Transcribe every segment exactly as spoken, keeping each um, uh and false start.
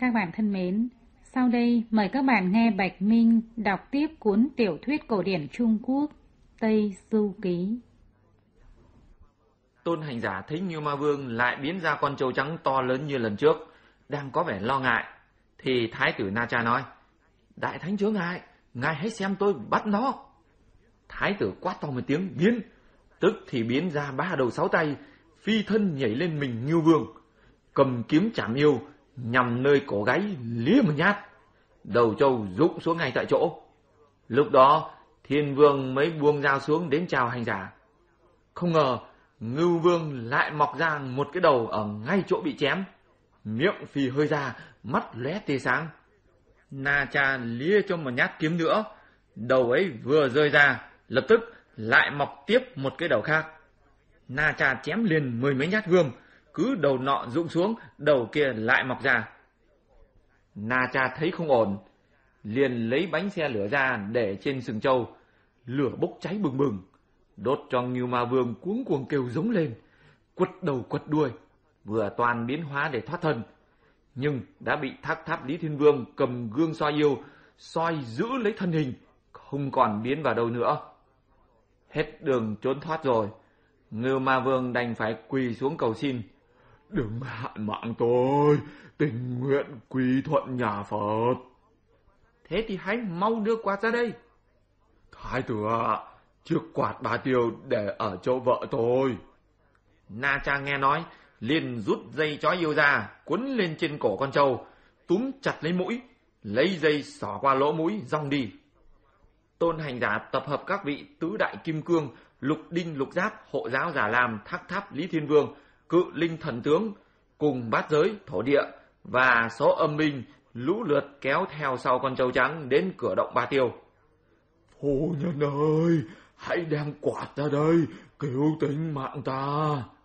Các bạn thân mến, sau đây mời các bạn nghe Bạch Minh đọc tiếp cuốn tiểu thuyết cổ điển Trung Quốc Tây Du Ký. Tôn hành giả thấy Ngưu Ma Vương lại biến ra con trâu trắng to lớn như lần trước, đang có vẻ lo ngại, thì Thái tử Na Cha nói: Đại thánh chớ ngại, ngài hãy xem tôi bắt nó. Thái tử quát to một tiếng biến, tức thì biến ra ba đầu sáu tay, phi thân nhảy lên mình Ngưu Vương, cầm kiếm chảm yêu, nhằm nơi cổ gáy lía một nhát, đầu trâu rụng xuống ngay tại chỗ. Lúc đó Thiên Vương mới buông dao xuống đến chào hành giả. Không ngờ Ngưu Vương lại mọc ra một cái đầu ở ngay chỗ bị chém, miệng phì hơi ra, mắt lóe tia sáng. Na Cha lía cho một nhát kiếm nữa, đầu ấy vừa rơi ra, lập tức lại mọc tiếp một cái đầu khác. Na Cha chém liền mười mấy nhát gươm, cứ đầu nọ rụng xuống, đầu kia lại mọc ra. Na Cha thấy không ổn, liền lấy bánh xe lửa ra để trên sừng trâu, lửa bốc cháy bừng bừng, đốt cho Ngưu Ma Vương cuống cuồng kêu giống lên, quật đầu quật đuôi, vừa toàn biến hóa để thoát thân, nhưng đã bị Thác Tháp Lý Thiên Vương cầm gương soi yêu soi giữ lấy thân hình, không còn biến vào đâu nữa. Hết đường trốn thoát rồi, Ngưu Ma Vương đành phải quỳ xuống cầu xin: Đừng hạn mạng tôi, tình nguyện quy thuận nhà Phật. Thế thì hãy mau đưa quạt ra đây. Thái tử ạ, chiếc quạt ba tiêu để ở chỗ vợ tôi. Na Cha nghe nói, liền rút dây trói yêu ra, quấn lên trên cổ con trâu, túm chặt lấy mũi, lấy dây xỏ qua lỗ mũi, rong đi. Tôn hành giả tập hợp các vị tứ đại kim cương, lục đinh lục giáp, hộ giáo Già Lam, Thác Tháp Lý Thiên Vương, cự linh thần tướng, cùng bát giới, thổ địa và số âm binh lũ lượt kéo theo sau con trâu trắng đến cửa động Ba Tiêu. Phu nhân ơi, hãy đem quạt ra đây, cứu tính mạng ta.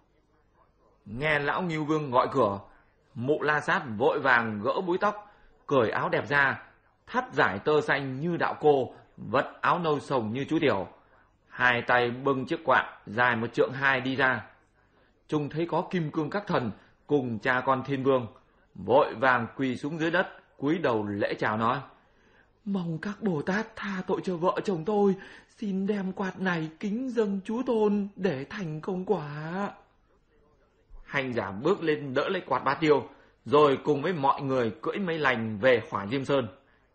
Nghe lão Ngưu Vương gọi cửa, Mụ La Sát vội vàng gỡ búi tóc, cởi áo đẹp ra, thắt giải tơ xanh như đạo cô, vất áo nâu sồng như chú tiểu, hai tay bưng chiếc quạt dài một trượng hai đi ra. Trông thấy có kim cương các thần cùng cha con Thiên Vương, vội vàng quỳ xuống dưới đất, cúi đầu lễ chào nói: Mong các Bồ Tát tha tội cho vợ chồng tôi, xin đem quạt này kính dâng Chúa Tôn để thành công quả. Hành giả bước lên đỡ lấy quạt Ba Tiêu, rồi cùng với mọi người cưỡi mây lành về Hỏa Diêm Sơn.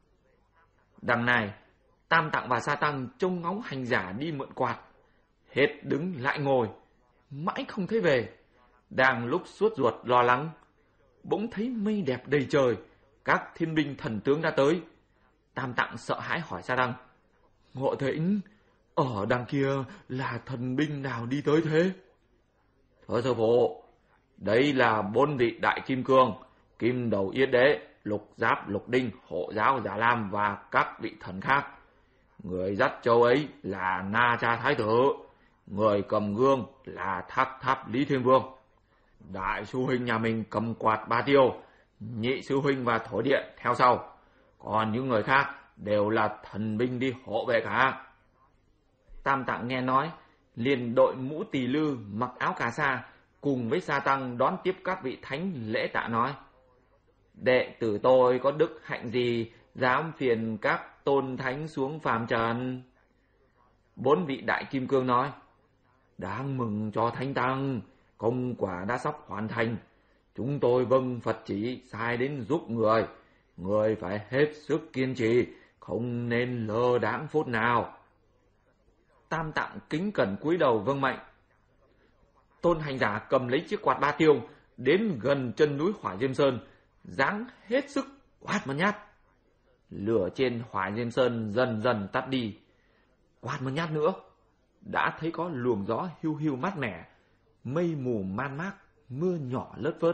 Đằng này, Tam Tạng và Sa Tăng trông ngóng hành giả đi mượn quạt, hết đứng lại ngồi, mãi không thấy về. Đang lúc suốt ruột lo lắng, bỗng thấy mây đẹp đầy trời, các thiên binh thần tướng đã tới. Tam Tạng sợ hãi hỏi Sa Tăng: Ngộ Thỉnh, ở đằng kia là thần binh nào đi tới thế? Thưa sư phụ, đây là bốn vị đại kim cương, Kim Đầu Yết Đế, Lục Giáp Lục Đinh, hộ giáo Già Lam và các vị thần khác. Người dắt châu ấy là Na Cha Thái tử, người cầm gương là Thác Tháp Lý Thiên Vương. Đại sư huynh nhà mình cầm quạt Ba Tiêu, nhị sư huynh và thổ địa theo sau, còn những người khác đều là thần binh đi hộ vệ cả. Tam Tạng nghe nói, liền đội mũ tỳ lư, mặc áo cà sa, cùng với Sa Tăng đón tiếp các vị thánh lễ tạ nói: Đệ tử tôi có đức hạnh gì dám phiền các tôn thánh xuống phàm trần? Bốn vị đại kim cương nói: Đáng mừng cho thánh tăng, công quả đã sắp hoàn thành. Chúng tôi vâng Phật chỉ sai đến giúp người, người phải hết sức kiên trì, không nên lơ đãng phút nào. Tam Tạng kính cẩn cúi đầu vâng mệnh. Tôn hành giả cầm lấy chiếc quạt Ba Tiêu, đến gần chân núi Hỏa Diêm Sơn, giáng hết sức quát một nhát. Lửa trên Hỏa Diêm Sơn dần dần tắt đi. Quát một nhát nữa, đã thấy có luồng gió hiu hiu mát mẻ, mây mù man mác, mưa nhỏ lất phớt.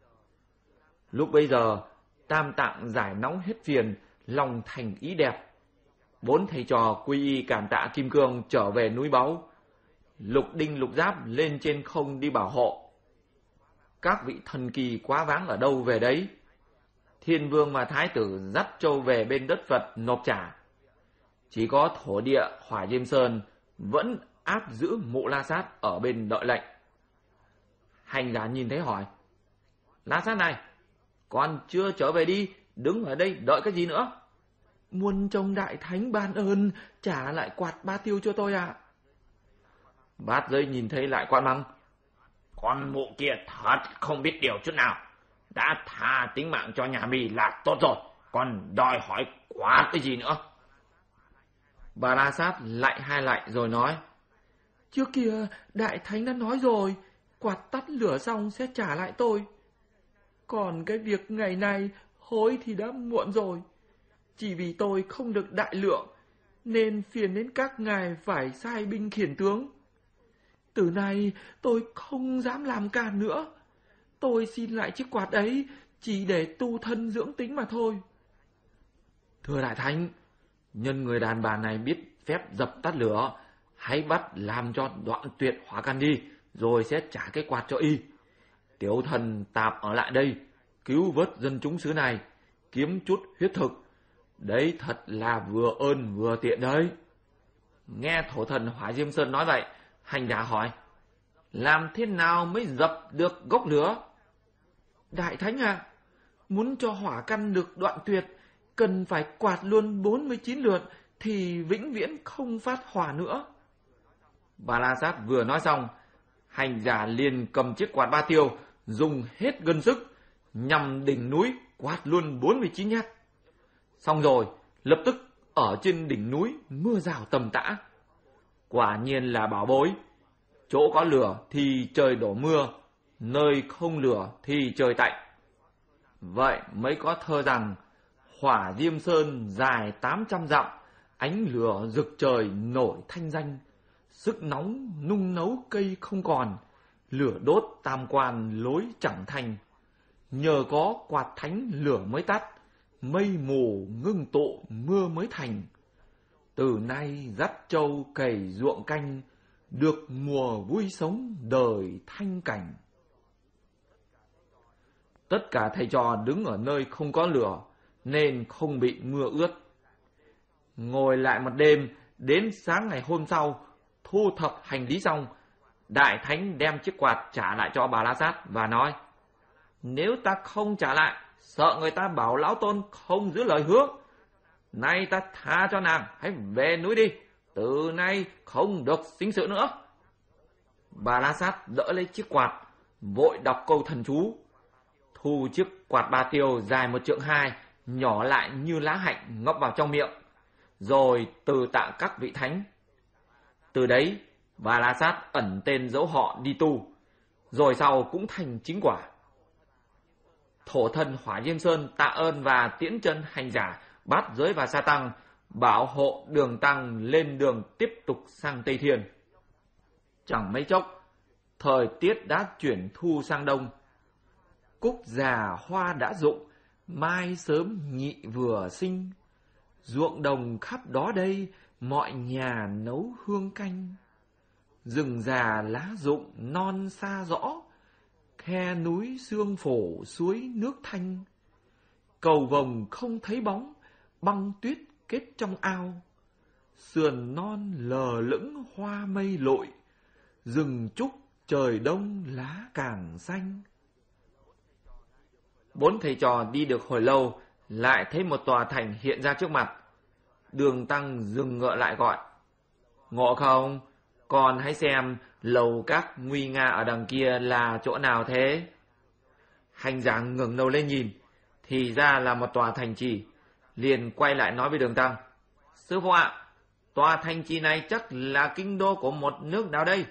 Lúc bấy giờ, Tam Tạng giải nóng hết phiền, lòng thành ý đẹp. Bốn thầy trò quy y cảm tạ kim cương trở về núi báu. Lục đinh lục giáp lên trên không đi bảo hộ. Các vị thần kỳ quá váng ở đâu về đấy. Thiên Vương và Thái tử dắt trâu về bên đất Phật nộp trả. Chỉ có thổ địa Hỏa Diêm Sơn vẫn áp giữ Mụ La Sát ở bên đợi lệnh. Hành giả nhìn thấy hỏi: La Sát này, Còn chưa trở về đi, đứng ở đây đợi cái gì nữa? Muôn trông đại thánh ban ơn, trả lại quạt ba tiêu cho tôi ạ. À. Bát Giới nhìn thấy lại quát mắng. Con mụ kia thật không biết điều chút nào. Đã tha tính mạng cho nhà mì là tốt rồi, còn đòi hỏi quá cái gì nữa? Bà La Sát lại hai lại rồi nói. Trước kia đại thánh đã nói rồi, quạt tắt lửa xong sẽ trả lại tôi. Còn cái việc ngày nay hối thì đã muộn rồi. Chỉ vì tôi không được đại lượng, nên phiền đến các ngài phải sai binh khiển tướng. Từ nay tôi không dám làm càn nữa. Tôi xin lại chiếc quạt ấy chỉ để tu thân dưỡng tính mà thôi. Thưa đại thánh, nhân người đàn bà này biết phép dập tắt lửa, hãy bắt làm cho đoạn tuyệt hỏa căn đi, rồi sẽ trả cái quạt cho y. Tiểu thần tạm ở lại đây, cứu vớt dân chúng xứ này, kiếm chút huyết thực. Đấy thật là vừa ơn vừa tiện đấy. Nghe thổ thần Hỏa Diêm Sơn nói vậy, hành giả hỏi. Làm thế nào mới dập được gốc lửa? Đại thánh ạ, à, muốn cho hỏa căn được đoạn tuyệt, cần phải quạt luôn bốn mươi chín lượt thì vĩnh viễn không phát hỏa nữa. Bà La Sát vừa nói xong, hành giả liền cầm chiếc quạt ba tiêu, dùng hết gân sức, nhằm đỉnh núi quạt luôn bốn mươi chín nhát. Xong rồi, lập tức ở trên đỉnh núi mưa rào tầm tã. Quả nhiên là bảo bối. Chỗ có lửa thì trời đổ mưa, nơi không lửa thì trời tạnh. Vậy mới có thơ rằng, Hỏa Diêm Sơn dài tám trăm dặm, ánh lửa rực trời nổi thanh danh. Sức nóng nung nấu cây không còn, lửa đốt tam quan lối chẳng thành. Nhờ có quạt thánh lửa mới tắt, mây mù ngưng tụ mưa mới thành. Từ nay dắt trâu cày ruộng canh, được mùa vui sống đời thanh cảnh. Tất cả thầy trò đứng ở nơi không có lửa, nên không bị mưa ướt. Ngồi lại một đêm, đến sáng ngày hôm sau, thu thập hành lý xong, đại thánh đem chiếc quạt trả lại cho bà La Sát và nói. Nếu ta không trả lại, sợ người ta bảo lão tôn không giữ lời hứa. Nay ta tha cho nàng, hãy về núi đi, từ nay không được sinh sự nữa. Bà La Sát đỡ lấy chiếc quạt, vội đọc câu thần chú. Thu chiếc quạt ba tiêu dài một trượng hai, nhỏ lại như lá hạnh ngậm vào trong miệng, rồi từ tạ các vị thánh. Từ đấy, bà La Sát ẩn tên dấu họ đi tu, rồi sau cũng thành chính quả. Thổ thần Hỏa Diêm Sơn tạ ơn và tiễn chân hành giả Bát Giới và Sa Tăng, bảo hộ Đường Tăng lên đường tiếp tục sang Tây Thiên. Chẳng mấy chốc, thời tiết đã chuyển thu sang đông. Cúc già hoa đã rụng, mai sớm nhị vừa sinh. Ruộng đồng khắp đó đây, mọi nhà nấu hương canh. Rừng già lá rụng non xa rõ, khe núi sương phổ suối nước thanh. Cầu vồng không thấy bóng, băng tuyết kết trong ao. Sườn non lờ lững hoa mây lội, rừng trúc trời đông lá càng xanh. Bốn thầy trò đi được hồi lâu, lại thấy một tòa thành hiện ra trước mặt. Đường Tăng dừng ngựa lại gọi. Ngộ không? Con hãy xem lầu các nguy nga ở đằng kia là chỗ nào thế? Hành giả ngẩng đầu lên nhìn, thì ra là một tòa thành trì, liền quay lại nói với Đường Tăng. Sư phụ ạ, tòa thành trì này chắc là kinh đô của một nước nào đây?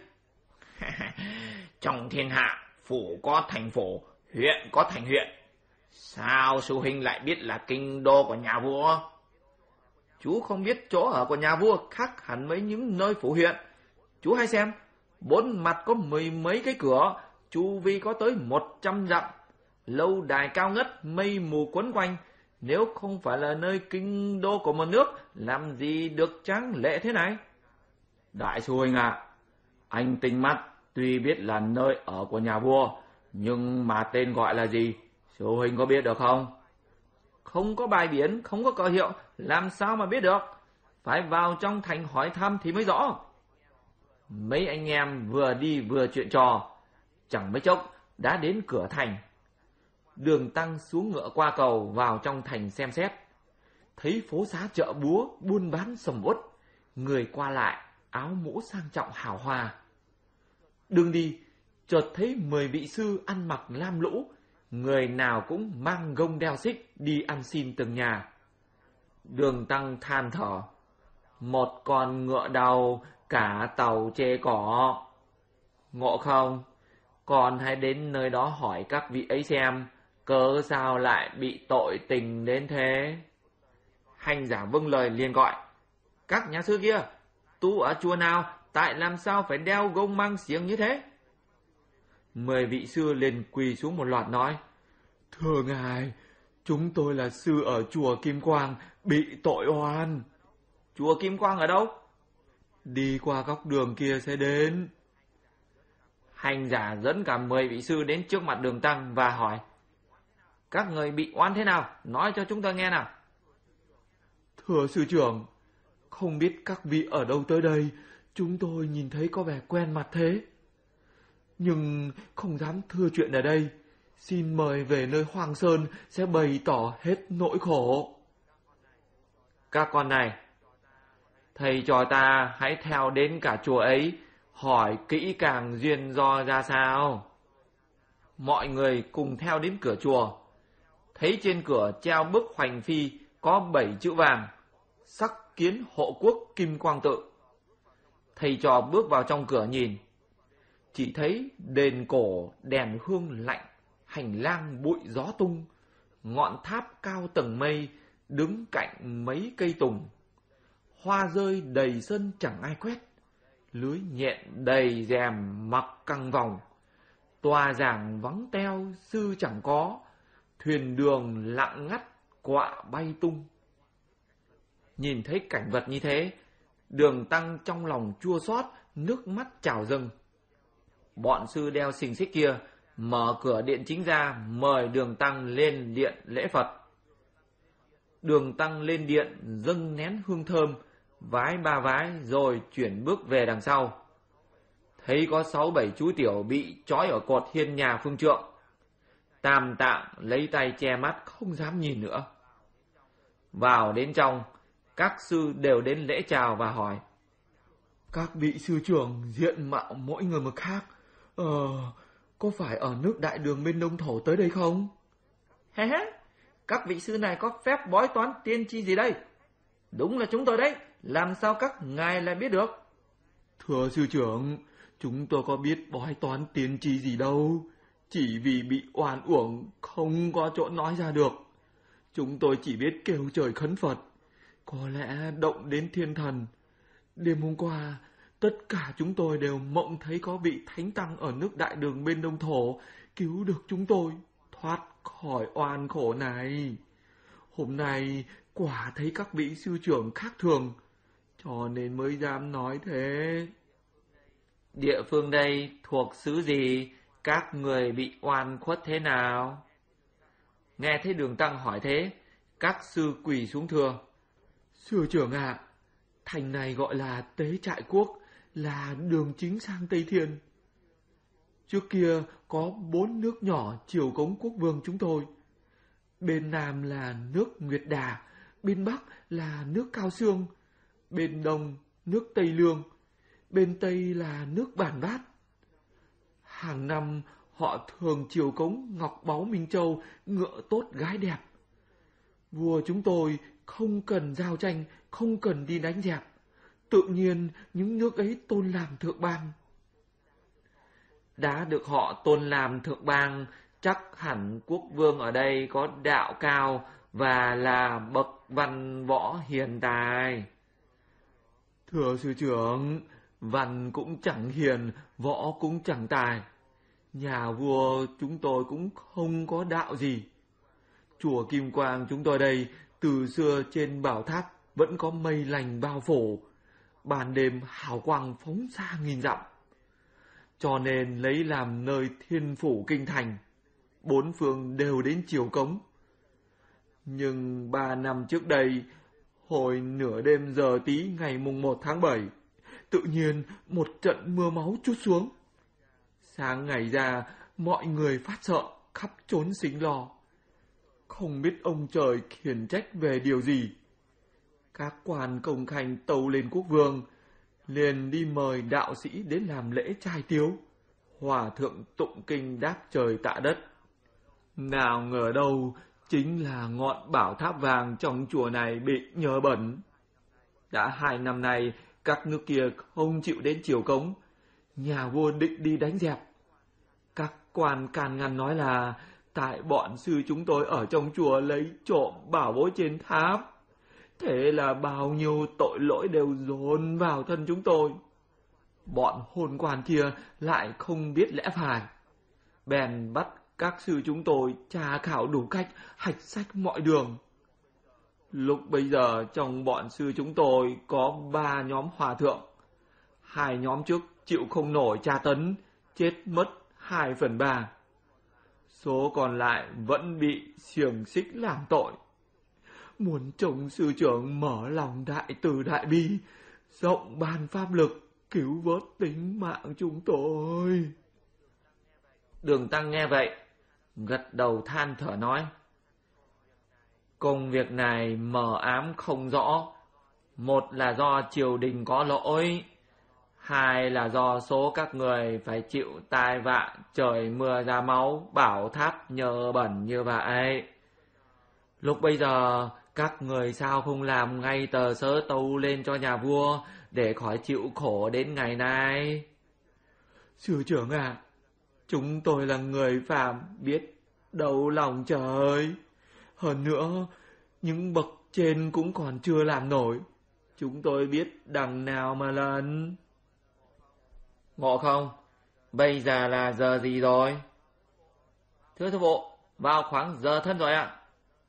Trong thiên hạ, phủ có thành phủ, huyện có thành huyện. Sao sư huynh lại biết là kinh đô của nhà vua? Chú không biết chỗ ở của nhà vua khác hẳn mấy những nơi phủ huyện. Chú hãy xem, bốn mặt có mười mấy cái cửa, chu vi có tới một trăm dặm. Lâu đài cao ngất, mây mù quấn quanh. Nếu không phải là nơi kinh đô của một nước, làm gì được tráng lệ thế này? Đại sư huynh ạ, à, anh tinh mắt, tuy biết là nơi ở của nhà vua, nhưng mà tên gọi là gì? Sư huynh có biết được không? Không có bài biển, không có cờ hiệu, làm sao mà biết được? Phải vào trong thành hỏi thăm thì mới rõ. Mấy anh em vừa đi vừa chuyện trò, chẳng mấy chốc đã đến cửa thành. Đường Tăng xuống ngựa qua cầu vào trong thành xem xét. Thấy phố xá chợ búa buôn bán sầm uất, người qua lại, áo mũ sang trọng hào hoa. Đường đi, chợt thấy mười vị sư ăn mặc lam lũ, người nào cũng mang gông đeo xích đi ăn xin từng nhà. Đường Tăng than thở, một con ngựa đầu cả tàu chê cỏ. Ngộ không? Con hãy đến nơi đó hỏi các vị ấy xem, cớ sao lại bị tội tình đến thế? Hành giả vâng lời liền gọi, các nhà sư kia, tu ở chùa nào, tại làm sao phải đeo gông mang xiềng như thế? Mười vị sư liền quỳ xuống một loạt nói, thưa ngài, chúng tôi là sư ở chùa Kim Quang, bị tội oan. Chùa Kim Quang ở đâu? Đi qua góc đường kia sẽ đến. Hành giả dẫn cả mười vị sư đến trước mặt Đường Tăng và hỏi, các người bị oan thế nào? Nói cho chúng tôi nghe nào. Thưa sư trưởng, không biết các vị ở đâu tới đây, chúng tôi nhìn thấy có vẻ quen mặt thế. Nhưng không dám thưa chuyện ở đây, xin mời về nơi Hoang Sơn sẽ bày tỏ hết nỗi khổ. Các con này, thầy trò ta hãy theo đến cả chùa ấy, hỏi kỹ càng duyên do ra sao. Mọi người cùng theo đến cửa chùa, thấy trên cửa treo bức hoành phi có bảy chữ vàng, sắc kiến hộ quốc Kim Quang tự. Thầy trò bước vào trong cửa nhìn, chỉ thấy đền cổ đèn hương lạnh, hành lang bụi gió tung, ngọn tháp cao tầng mây đứng cạnh mấy cây tùng. Hoa rơi đầy sân chẳng ai quét, lưới nhện đầy rèm mặc căng vòng. Tòa giảng vắng teo sư chẳng có, thuyền đường lặng ngắt quạ bay tung. Nhìn thấy cảnh vật như thế, Đường Tăng trong lòng chua xót, nước mắt trào dâng. Bọn sư đeo xiềng xích kia mở cửa điện chính ra, mời Đường Tăng lên điện lễ Phật. Đường Tăng lên điện dâng nén hương thơm, vái ba vái rồi chuyển bước về đằng sau. Thấy có sáu bảy chú tiểu bị trói ở cột hiên nhà phương trượng. Tam Tạng lấy tay che mắt không dám nhìn nữa. Vào đến trong, các sư đều đến lễ chào và hỏi, các vị sư trưởng diện mạo mỗi người một khác, Ờ, có phải ở nước Đại Đường bên Đông Thổ tới đây không? Hé hé, các vị sư này có phép bói toán tiên tri gì đây? Đúng là chúng tôi đấy, làm sao các ngài lại biết được? Thưa sư trưởng, chúng tôi có biết bói toán tiên tri gì đâu, chỉ vì bị oan uổng không có chỗ nói ra được. Chúng tôi chỉ biết kêu trời khấn Phật, có lẽ động đến thiên thần. Đêm hôm qua, tất cả chúng tôi đều mộng thấy có vị thánh tăng ở nước Đại Đường bên Đông Thổ cứu được chúng tôi thoát khỏi oan khổ này. Hôm nay quả thấy các vị sư trưởng khác thường, cho nên mới dám nói thế. Địa phương đây thuộc xứ gì? Các người bị oan khuất thế nào? Nghe thấy Đường Tăng hỏi thế, các sư quỳ xuống thưa, sư trưởng ạ, à, thành này gọi là Tế Trại Quốc, là đường chính sang Tây Thiên. Trước kia có bốn nước nhỏ chiều cống quốc vương chúng tôi. Bên Nam là nước Nguyệt Đà, bên Bắc là nước Cao Xương, bên Đông nước Tây Lương, bên Tây là nước Bản Bát. Hàng năm họ thường chiều cống ngọc báu Minh Châu, ngựa tốt gái đẹp. Vua chúng tôi không cần giao tranh, không cần đi đánh dẹp. Tự nhiên những nước ấy tôn làm thượng bang. Đã được họ tôn làm thượng bang, chắc hẳn quốc vương ở đây có đạo cao và là bậc văn võ hiền tài. Thưa sư trưởng, văn cũng chẳng hiền, võ cũng chẳng tài. Nhà vua chúng tôi cũng không có đạo gì. Chùa Kim Quang chúng tôi đây, từ xưa trên bảo tháp vẫn có mây lành bao phủ, ban đêm hào quang phóng xa nghìn dặm. Cho nên lấy làm nơi thiên phủ kinh thành, bốn phương đều đến chiều cống. Nhưng ba năm trước đây, hồi nửa đêm giờ tí ngày mùng một tháng bảy, tự nhiên một trận mưa máu trút xuống. Sáng ngày ra, mọi người phát sợ, khắp chốn sinh lo. Không biết ông trời khiển trách về điều gì. Các quan công khanh tâu lên quốc vương, liền đi mời đạo sĩ đến làm lễ trai tiếu. Hòa thượng tụng kinh đáp trời tạ đất. Nào ngờ đâu chính là ngọn bảo tháp vàng trong chùa này bị nhờ bẩn. Đã hai năm nay các nước kia không chịu đến triều cống, nhà vua định đi đánh dẹp. Các quan can ngăn nói là tại bọn sư chúng tôi ở trong chùa lấy trộm bảo bối trên tháp. Thế là bao nhiêu tội lỗi đều dồn vào thân chúng tôi. Bọn hồn quan kia lại không biết lẽ phải, bèn bắt các sư chúng tôi tra khảo đủ cách, hạch sách mọi đường. Lúc bây giờ trong bọn sư chúng tôi có ba nhóm hòa thượng. Hai nhóm trước chịu không nổi tra tấn, chết mất hai phần ba. Số còn lại vẫn bị xiềng xích làm tội. Muốn trông sư trưởng mở lòng đại từ đại bi, rộng ban pháp lực, cứu vớt tính mạng chúng tôi. Đường Tăng nghe vậy, gật đầu than thở nói: công việc này mờ ám không rõ. Một là do triều đình có lỗi, hai là do số các người phải chịu tai vạ trời mưa ra máu, bảo tháp nhờ bẩn như vậy. Lúc bây giờ các người sao không làm ngay tờ sớ tâu lên cho nhà vua để khỏi chịu khổ đến ngày nay? Sư trưởng à, chúng tôi là người phàm, biết đâu lòng trời. Hơn nữa, những bậc trên cũng còn chưa làm nổi. Chúng tôi biết đằng nào mà lần. Ngộ không? Bây giờ là giờ gì rồi? Thưa sư phụ, vào khoảng giờ thân rồi ạ.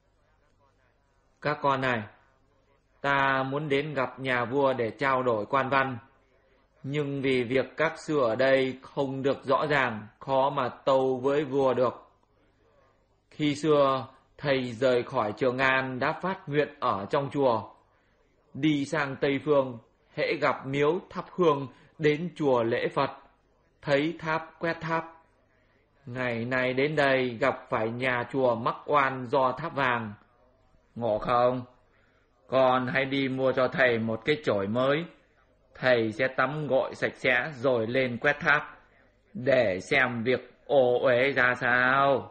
Các con này, ta muốn đến gặp nhà vua để trao đổi quan văn. Nhưng vì việc các sư ở đây không được rõ ràng, khó mà tâu với vua được. Khi xưa, thầy rời khỏi Trường An đã phát nguyện ở trong chùa. Đi sang Tây Phương, hễ gặp miếu thắp hương, đến chùa lễ Phật, thấy tháp quét tháp. Ngày này đến đây gặp phải nhà chùa mắc oan do tháp vàng. Ngộ không? Con hãy đi mua cho thầy một cái chổi mới. Thầy sẽ tắm gội sạch sẽ rồi lên quét tháp, để xem việc ô uế ra sao.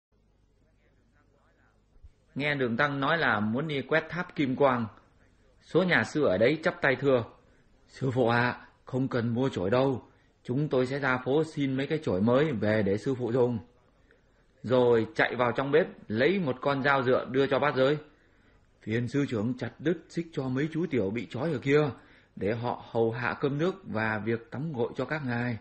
Nghe Đường Tăng nói là muốn đi quét tháp Kim Quang, số nhà sư ở đấy chắp tay thưa: sư phụ ạ, à, không cần mua chổi đâu, chúng tôi sẽ ra phố xin mấy cái chổi mới về để sư phụ dùng. Rồi chạy vào trong bếp lấy một con dao dựa đưa cho bát giới: phiền sư trưởng chặt đứt xích cho mấy chú tiểu bị trói ở kia, để họ hầu hạ cơm nước và việc tắm gội cho các ngài.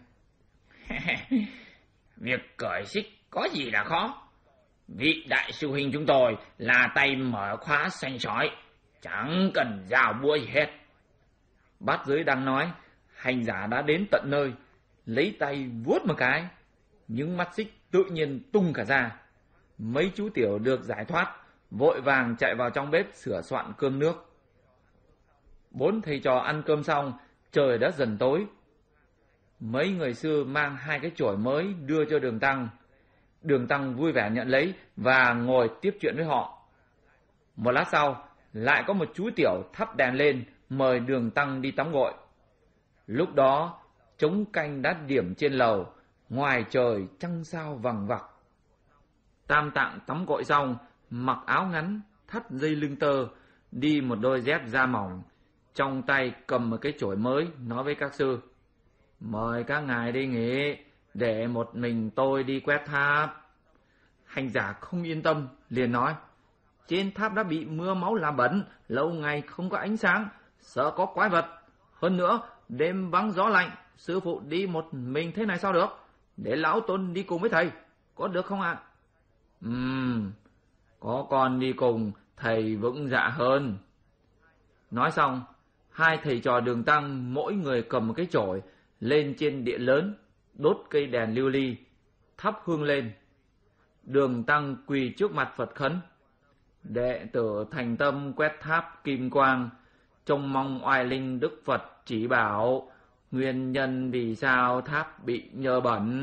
Việc cởi xích có gì là khó. Vị đại sư huynh chúng tôi là tay mở khóa xanh sói, chẳng cần dao búa gì hết. Bát giới đang nói, hành giả đã đến tận nơi, lấy tay vuốt một cái, những mắt xích tự nhiên tung cả ra. Mấy chú tiểu được giải thoát, vội vàng chạy vào trong bếp sửa soạn cơm nước. Bốn thầy trò ăn cơm xong, trời đã dần tối. Mấy người sư mang hai cái chổi mới đưa cho Đường Tăng. Đường Tăng vui vẻ nhận lấy và ngồi tiếp chuyện với họ. Một lát sau, lại có một chú tiểu thắp đèn lên mời Đường Tăng đi tắm gội. Lúc đó, trống canh đã điểm trên lầu, ngoài trời trăng sao vằng vặc. Tam Tạng tắm gội xong, mặc áo ngắn, thắt dây lưng tơ, đi một đôi dép da mỏng, trong tay cầm một cái chổi mới, nói với các sư: mời các ngài đi nghỉ, để một mình tôi đi quét tháp. Hành giả không yên tâm, liền nói: trên tháp đã bị mưa máu làm bẩn, lâu ngày không có ánh sáng, sợ có quái vật. Hơn nữa, đêm vắng gió lạnh, sư phụ đi một mình thế này sao được? Để lão Tôn đi cùng với thầy, có được không ạ? À? Ừm, có con đi cùng, thầy vững dạ hơn. Nói xong, hai thầy trò Đường Tăng mỗi người cầm một cái chổi, lên trên điện lớn, đốt cây đèn lưu ly, thắp hương lên. Đường Tăng quỳ trước mặt Phật khấn: đệ tử thành tâm quét tháp Kim Quang, trông mong oai linh Đức Phật chỉ bảo nguyên nhân vì sao tháp bị nhơ bẩn,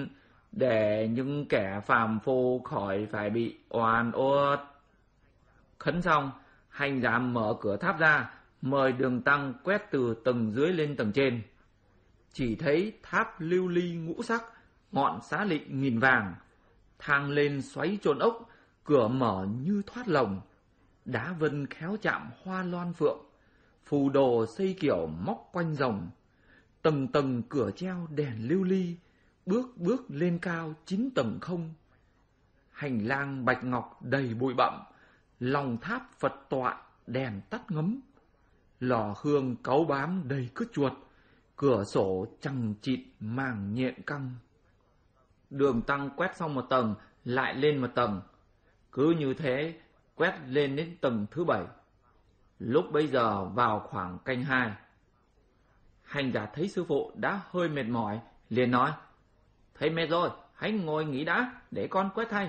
để những kẻ phàm phu khỏi phải bị oan uất. Khấn xong, hành giả mở cửa tháp ra, mời Đường Tăng quét từ tầng dưới lên tầng trên. Chỉ thấy tháp lưu ly ngũ sắc, ngọn xá lị nghìn vàng, thang lên xoáy trôn ốc, cửa mở như thoát lồng, đá vân khéo chạm hoa loan phượng, phù đồ xây kiểu móc quanh rồng, tầng tầng cửa treo đèn lưu ly, bước bước lên cao chín tầng không. Hành lang bạch ngọc đầy bụi bặm, lòng tháp Phật tọa đèn tắt ngấm, lò hương cáu bám đầy cứt chuột, cửa sổ chằng chịt màng nhện căng. Đường Tăng quét xong một tầng, lại lên một tầng, cứ như thế quét lên đến tầng thứ bảy. Lúc bấy giờ vào khoảng canh hai. Hành giả thấy sư phụ đã hơi mệt mỏi, liền nói: "Thầy mệt rồi, hãy ngồi nghỉ đã, để con quét thay."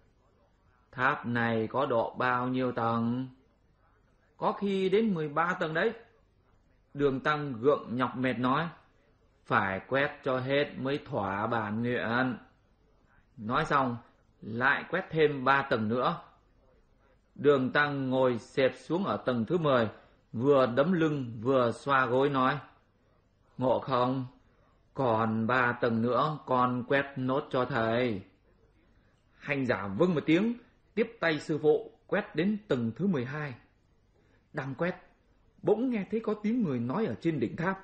"Tháp này có độ bao nhiêu tầng?" "Có khi đến mười ba tầng đấy." Đường Tăng gượng nhọc mệt nói: "Phải quét cho hết mới thỏa bản nguyện." Nói xong, lại quét thêm ba tầng nữa. Đường Tăng ngồi xẹp xuống ở tầng thứ mười, vừa đấm lưng vừa xoa gối nói: "Ngộ không, còn ba tầng nữa con quét nốt cho thầy." Hành giả vâng một tiếng, tiếp tay sư phụ quét đến tầng thứ mười hai. Đang quét, bỗng nghe thấy có tiếng người nói ở trên đỉnh tháp.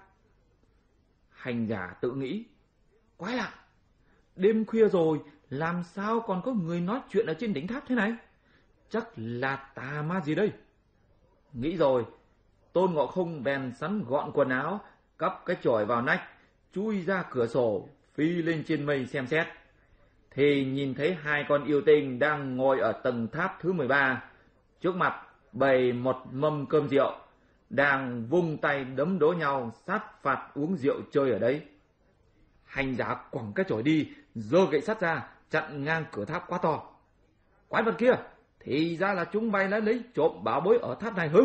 Hành giả tự nghĩ: quái lạ, đêm khuya rồi, làm sao còn có người nói chuyện ở trên đỉnh tháp thế này? Chắc là tà ma gì đây? Nghĩ rồi, Tôn Ngộ Không bèn sắn gọn quần áo, cắp cái chổi vào nách, chui ra cửa sổ, phi lên trên mây xem xét. Thì nhìn thấy hai con yêu tinh đang ngồi ở tầng tháp thứ mười ba, trước mặt bày một mâm cơm rượu, đang vung tay đấm đố nhau sát phạt uống rượu chơi ở đấy. Hành giả quẳng cái chổi đi, giơ gậy sắt ra chặn ngang cửa tháp quá to. Quái vật kia, thì ra là chúng bay đã lấy trộm bảo bối ở tháp này hư.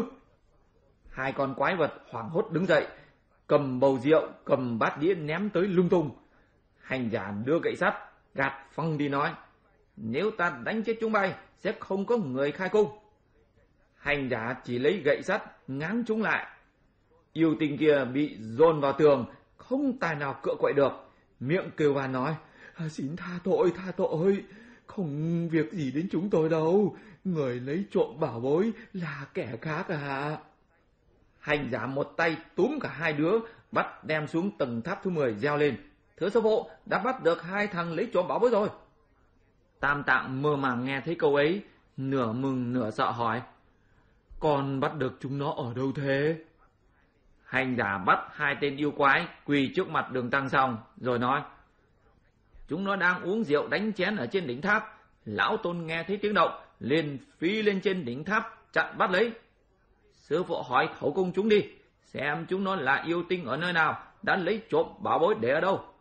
Hai con quái vật hoảng hốt đứng dậy, cầm bầu rượu, cầm bát đĩa ném tới lung tung. Hành giả đưa gậy sắt gạt phăng đi nói: "Nếu ta đánh chết chúng bay, sẽ không có người khai cung." Hành giả chỉ lấy gậy sắt ngáng chúng lại. Yêu tinh kia bị dồn vào tường, không tài nào cựa quậy được, miệng kêu van nói: "Xin tha tội, tha tội, không việc gì đến chúng tôi đâu, người lấy trộm bảo bối là kẻ khác à." Hành giả một tay túm cả hai đứa, bắt đem xuống tầng tháp thứ mười, reo lên: "Thưa sư phụ, đã bắt được hai thằng lấy trộm bảo bối rồi." Tam Tạng mơ màng nghe thấy câu ấy, nửa mừng nửa sợ hỏi: "Con bắt được chúng nó ở đâu thế?" Hành giả bắt hai tên yêu quái quỳ trước mặt Đường Tăng xong, rồi nói: "Chúng nó đang uống rượu đánh chén ở trên đỉnh tháp. Lão Tôn nghe thấy tiếng động, liền phi lên trên đỉnh tháp chặn bắt lấy. Sư phụ hỏi khẩu cung chúng đi, xem chúng nó là yêu tinh ở nơi nào, đã lấy trộm bảo bối để ở đâu."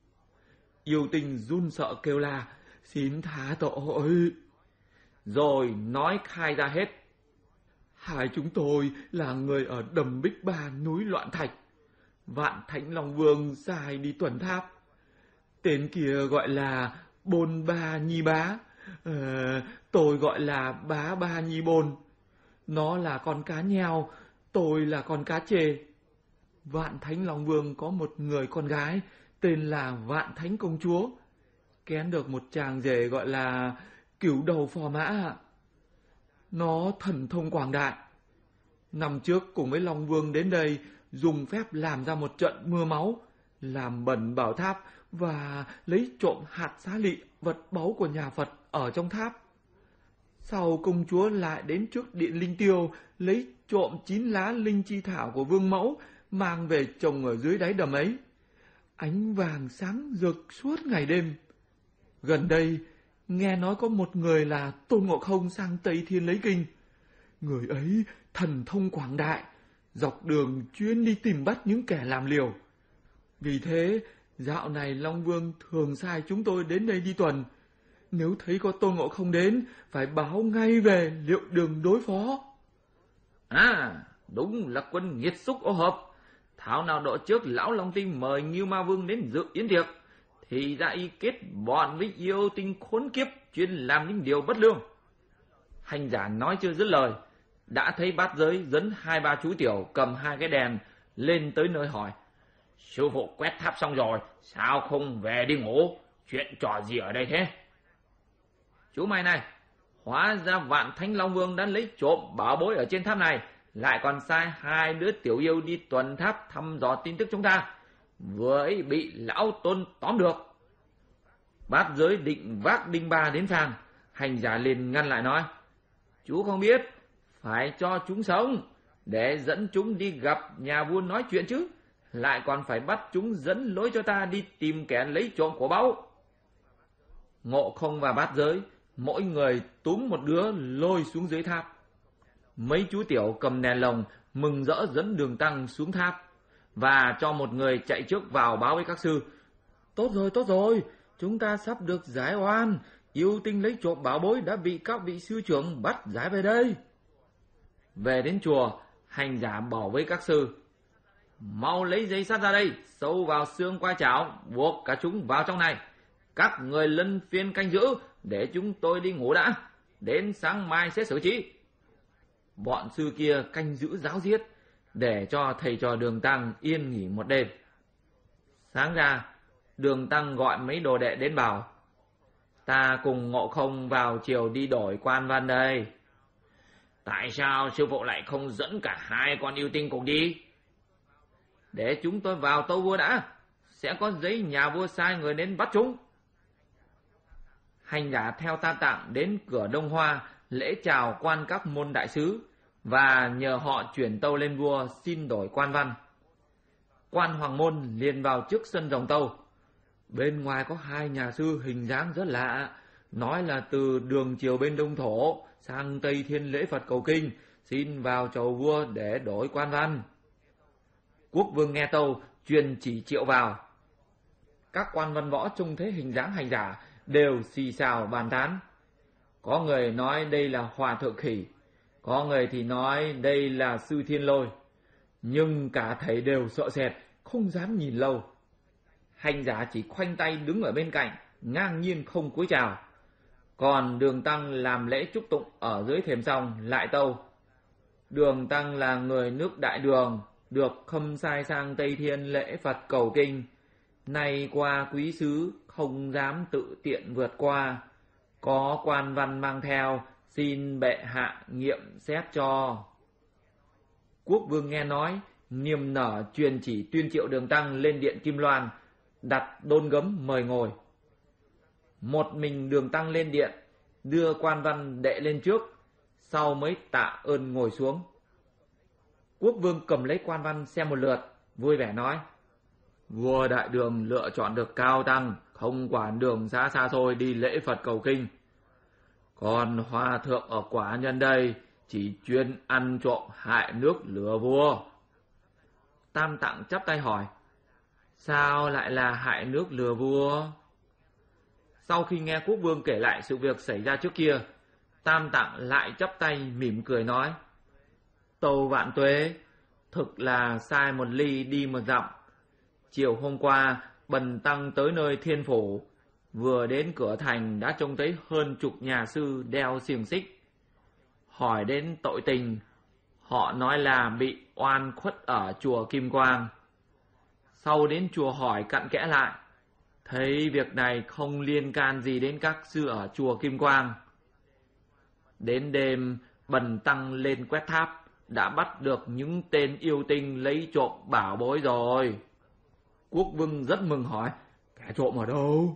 Yêu tinh run sợ kêu la: "Xin tha tội." Rồi nói khai ra hết: "Hai chúng tôi là người ở Đầm Bích Ba, núi Loạn Thạch. Vạn Thánh Long Vương sai đi tuần tháp. Tên kia gọi là Bôn Ba Nhi Bá, ờ, tôi gọi là Bá Ba Nhi Bôn. Nó là con cá nheo, tôi là con cá chê. Vạn Thánh Long Vương có một người con gái tên là Vạn Thánh Công Chúa, kén được một chàng rể gọi là Cửu Đầu Phò Mã. Nó thần thông quảng đại. Năm trước cùng với Long Vương đến đây, dùng phép làm ra một trận mưa máu, làm bẩn bảo tháp và lấy trộm hạt xá lị, vật báu của nhà Phật ở trong tháp. Sau công chúa lại đến trước điện linh tiêu, lấy trộm chín lá linh chi thảo của Vương Mẫu, mang về trồng ở dưới đáy đầm ấy. Ánh vàng sáng rực suốt ngày đêm. Gần đây, nghe nói có một người là Tôn Ngộ Không sang Tây Thiên lấy kinh. Người ấy thần thông quảng đại, dọc đường chuyên đi tìm bắt những kẻ làm liều. Vì thế, dạo này Long Vương thường sai chúng tôi đến đây đi tuần. Nếu thấy có Tôn Ngộ Không đến, phải báo ngay về liệu đường đối phó." À, đúng là quân nghiệt xúc ô hợp. Thảo nào độ trước lão Long Tinh mời Ngưu Ma Vương đến dự yến tiệc, thì ra y kết bọn với yêu tinh khốn kiếp chuyên làm những điều bất lương. Hành giả nói chưa dứt lời, đã thấy bát giới dẫn hai ba chú tiểu cầm hai cái đèn lên tới nơi hỏi: Sư phụ quét tháp xong rồi, sao không về đi ngủ? Chuyện trò gì ở đây thế? Chú mày này, hóa ra Vạn Thánh Long Vương đã lấy trộm bảo bối ở trên tháp này, lại còn sai hai đứa tiểu yêu đi tuần tháp thăm dò tin tức chúng ta, vừa ấy bị lão tôn tóm được. Bát giới định vác đinh ba đến phang, hành giả liền ngăn lại nói: Chú không biết, phải cho chúng sống, để dẫn chúng đi gặp nhà vua nói chuyện chứ, lại còn phải bắt chúng dẫn lối cho ta đi tìm kẻ lấy trộm của báu. Ngộ Không và Bát giới mỗi người túm một đứa lôi xuống dưới tháp. Mấy chú tiểu cầm đèn lồng mừng rỡ dẫn Đường Tăng xuống tháp, và cho một người chạy trước vào báo với các sư: Tốt rồi, tốt rồi, chúng ta sắp được giải oan, yêu tinh lấy trộm bảo bối đã bị các vị sư trưởng bắt giải về đây. Về đến chùa, hành giả bảo với các sư: Mau lấy dây sắt ra đây, sâu vào xương qua chảo, buộc cả chúng vào trong này. Các người luân phiên canh giữ, để chúng tôi đi ngủ đã, đến sáng mai sẽ xử trí. Bọn sư kia canh giữ giáo giết, để cho thầy trò Đường Tăng yên nghỉ một đêm. Sáng ra, Đường Tăng gọi mấy đồ đệ đến bảo: Ta cùng Ngộ Không vào chiều đi đổi quan văn đây. Tại sao sư phụ lại không dẫn cả hai con yêu tinh cùng đi? Để chúng tôi vào tâu vua đã, sẽ có giấy nhà vua sai người đến bắt chúng. Hành giả theo Tam Tạng đến cửa Đông Hoa lễ chào quan các môn đại sứ, và nhờ họ chuyển tâu lên vua xin đổi quan văn. Quan Hoàng Môn liền vào trước sân dòng tâu: Bên ngoài có hai nhà sư hình dáng rất lạ, nói là từ đường chiều bên Đông Thổ sang Tây Thiên lễ Phật cầu kinh, xin vào chầu vua để đổi quan văn. Quốc vương nghe tâu, truyền chỉ triệu vào. Các quan văn võ trông thấy hình dáng hành giả đều xì xào bàn tán. Có người nói đây là Hòa Thượng Khỉ, có người thì nói đây là Sư Thiên Lôi, nhưng cả thầy đều sợ sệt, không dám nhìn lâu. Hành giả chỉ khoanh tay đứng ở bên cạnh, ngang nhiên không cúi chào. Còn Đường Tăng làm lễ chúc tụng ở dưới thềm xong lại tâu: Đường Tăng là người nước Đại Đường, được khâm sai sang Tây Thiên lễ Phật cầu kinh, nay qua quý sứ không dám tự tiện vượt qua, có quan văn mang theo, xin bệ hạ nghiệm xét cho. Quốc vương nghe nói, niềm nở truyền chỉ tuyên triệu Đường Tăng lên điện Kim Loan, đặt đôn gấm mời ngồi. Một mình Đường Tăng lên điện, đưa quan văn đệ lên trước, sau mới tạ ơn ngồi xuống. Quốc vương cầm lấy quan văn xem một lượt, vui vẻ nói: Vua Đại Đường lựa chọn được cao tăng, không quản đường xa xa xôi đi lễ Phật cầu kinh. Còn hòa thượng ở quả nhân đây chỉ chuyên ăn trộm hại nước lừa vua. Tam Tạng chắp tay hỏi: Sao lại là hại nước lừa vua? Sau khi nghe quốc vương kể lại sự việc xảy ra trước kia, Tam Tạng lại chắp tay mỉm cười nói: Tâu vạn tuế, thực là sai một ly đi một dặm. Chiều hôm qua, bần tăng tới nơi Thiên Phủ, vừa đến cửa thành đã trông thấy hơn chục nhà sư đeo xiềng xích. Hỏi đến tội tình, họ nói là bị oan khuất ở chùa Kim Quang. Sau đến chùa hỏi cặn kẽ lại, thấy việc này không liên can gì đến các sư ở chùa Kim Quang. Đến đêm, bần tăng lên quét tháp, đã bắt được những tên yêu tinh lấy trộm bảo bối rồi. Quốc vương rất mừng hỏi: Kẻ trộm ở đâu?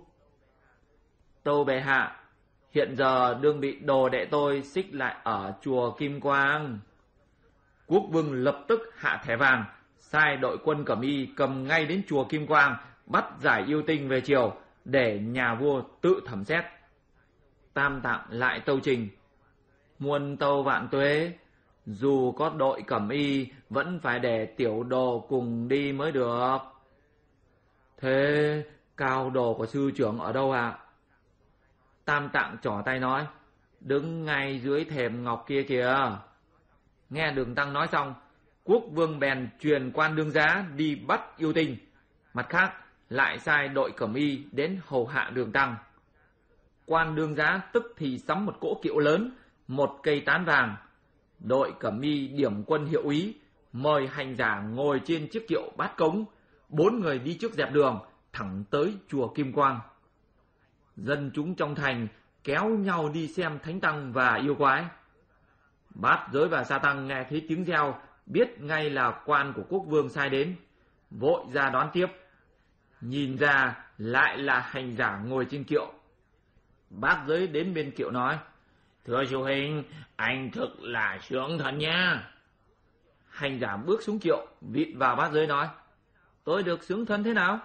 Tâu bệ hạ, hiện giờ đương bị đồ đệ tôi xích lại ở chùa Kim Quang. Quốc vương lập tức hạ thẻ vàng, sai đội quân cẩm y cầm ngay đến chùa Kim Quang, bắt giải yêu tinh về triều, để nhà vua tự thẩm xét. Tam Tạng lại tâu trình: Muôn tâu vạn tuế, dù có đội cẩm y vẫn phải để tiểu đồ cùng đi mới được. Thế cao đồ của sư trưởng ở đâu ạ? À? Tam Tạng trỏ tay nói: Đứng ngay dưới thềm ngọc kia kìa. Nghe Đường Tăng nói xong, quốc vương bèn truyền quan đương giá đi bắt yêu tinh. Mặt khác, lại sai đội cẩm y đến hầu hạ Đường Tăng. Quan Đương Giá tức thì sắm một cỗ kiệu lớn, một cây tán vàng. Đội cẩm y điểm quân hiệu úy, mời hành giả ngồi trên chiếc kiệu bát cống, bốn người đi trước dẹp đường, thẳng tới chùa Kim Quang. Dân chúng trong thành kéo nhau đi xem thánh tăng và yêu quái. Bát Giới và Sa Tăng nghe thấy tiếng reo, biết ngay là quan của quốc vương sai đến, vội ra đón tiếp. Nhìn ra lại là hành giả ngồi trên kiệu. Bát Giới đến bên kiệu nói: Thưa sư huynh, anh thực là sướng thần nha. Hành giả bước xuống kiệu, vịn vào Bát Giới nói: Tôi được sướng thân thế nào?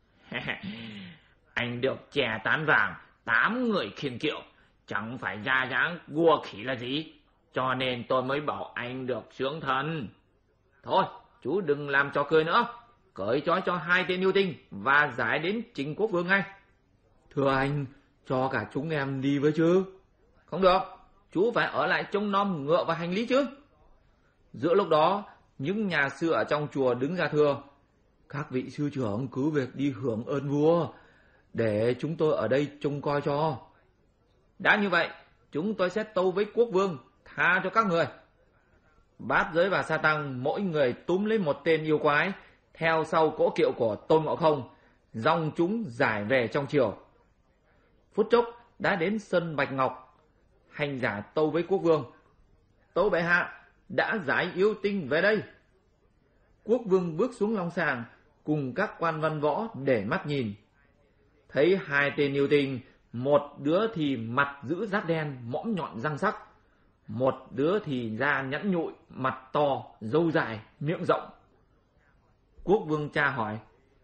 Anh được chè tán vàng, tám người khiêng kiệu, chẳng phải ra dáng vua khỉ là gì, cho nên tôi mới bảo anh được sướng thân. Thôi, chú đừng làm trò cười nữa, cởi trói cho hai tên yêu tinh và giải đến trình quốc vương ngay. Thưa anh, cho cả chúng em đi với chứ? Không được, chú phải ở lại trông nom ngựa và hành lý chứ. Giữa lúc đó, những nhà sư ở trong chùa đứng ra thưa: Các vị sư trưởng cứ việc đi hưởng ơn vua, để chúng tôi ở đây trông coi cho. Đã như vậy, chúng tôi sẽ tâu với quốc vương, tha cho các người. Bát Giới và Sa Tăng mỗi người túm lấy một tên yêu quái, theo sau cỗ kiệu của Tôn Ngộ Không, dòng chúng giải về trong triều. Phút chốc đã đến sân Bạch Ngọc. Hành giả tâu với quốc vương: Tâu bệ hạ, đã giải yêu tinh về đây. Quốc vương bước xuống long sàng cùng các quan văn võ để mắt nhìn. Thấy hai tên yêu tinh, một đứa thì mặt dữ rát đen, mõm nhọn răng sắc, một đứa thì da nhẵn nhụi, mặt to, râu dài, miệng rộng. Quốc vương tra hỏi: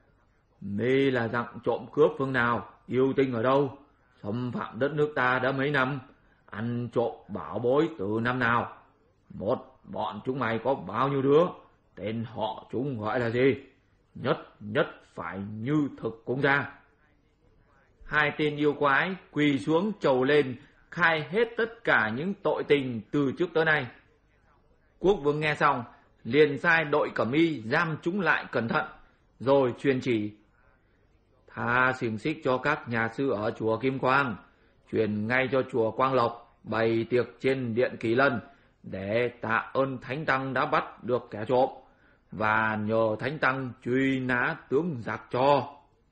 Mi là dạng trộm cướp phương nào? Yêu tinh ở đâu? Xâm phạm đất nước ta đã mấy năm? Ăn trộm bảo bối từ năm nào? Một, bọn chúng mày có bao nhiêu đứa? Tên họ chúng gọi là gì? Nhất nhất phải như thực cung ra. Hai tên yêu quái quỳ xuống chầu lên, khai hết tất cả những tội tình từ trước tới nay. Quốc vương nghe xong, liền sai đội cẩm y giam chúng lại cẩn thận, rồi truyền chỉ: Tha xiềng xích cho các nhà sư ở chùa Kim Quang, truyền ngay cho chùa Quang Lộc bày tiệc trên điện Kỳ Lân, để tạ ơn thánh tăng đã bắt được kẻ trộm, và nhờ thánh tăng truy nã tướng giặc cho.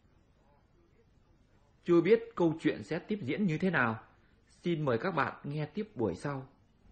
Chưa biết câu chuyện sẽ tiếp diễn như thế nào, xin mời các bạn nghe tiếp buổi sau.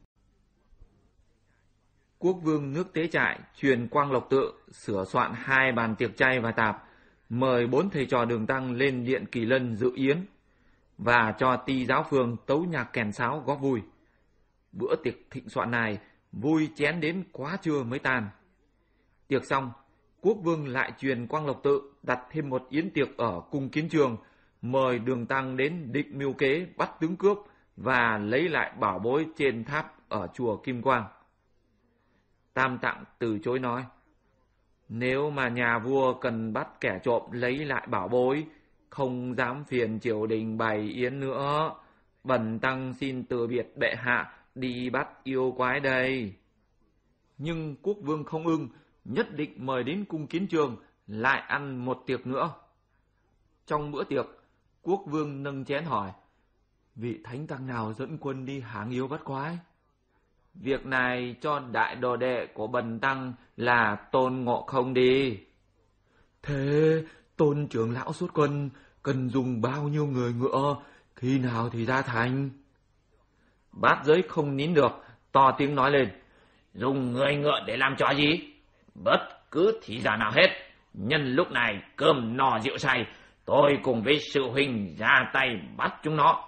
Quốc vương nước Tế Trại truyền Quang Lộc Tự sửa soạn hai bàn tiệc chay và tạp, mời bốn thầy trò Đường Tăng lên điện Kỳ Lân dự yến, và cho ti giáo phường tấu nhạc kèn sáo góp vui. Bữa tiệc thịnh soạn này vui chén đến quá trưa mới tan. Tiệc xong, quốc vương lại truyền Quang Lộc Tự đặt thêm một yến tiệc ở cung Kiến Trường, mời Đường Tăng đến định mưu kế bắt tướng cướp và lấy lại bảo bối trên tháp ở chùa Kim Quang. Tam Tạng từ chối nói: Nếu mà nhà vua cần bắt kẻ trộm lấy lại bảo bối, không dám phiền triều đình bày yến nữa. Bần tăng xin từ biệt bệ hạ, đi bắt yêu quái đây. Nhưng quốc vương không ưng, nhất định mời đến cung Kiến Trường lại ăn một tiệc nữa. Trong bữa tiệc, quốc vương nâng chén hỏi: Vị thánh tăng nào dẫn quân đi hàng yêu bắt quái? Việc này cho đại đồ đệ của bần tăng là Tôn Ngộ Không đi. Thế Tôn trưởng lão xuất quân cần dùng bao nhiêu người ngựa, khi nào thì ra thành? Bát Giới không nín được, to tiếng nói lên: Dùng người ngựa để làm trò gì? Bất cứ thì giờ nào hết. Nhân lúc này cơm no rượu say, tôi cùng với sư huynh ra tay bắt chúng nó.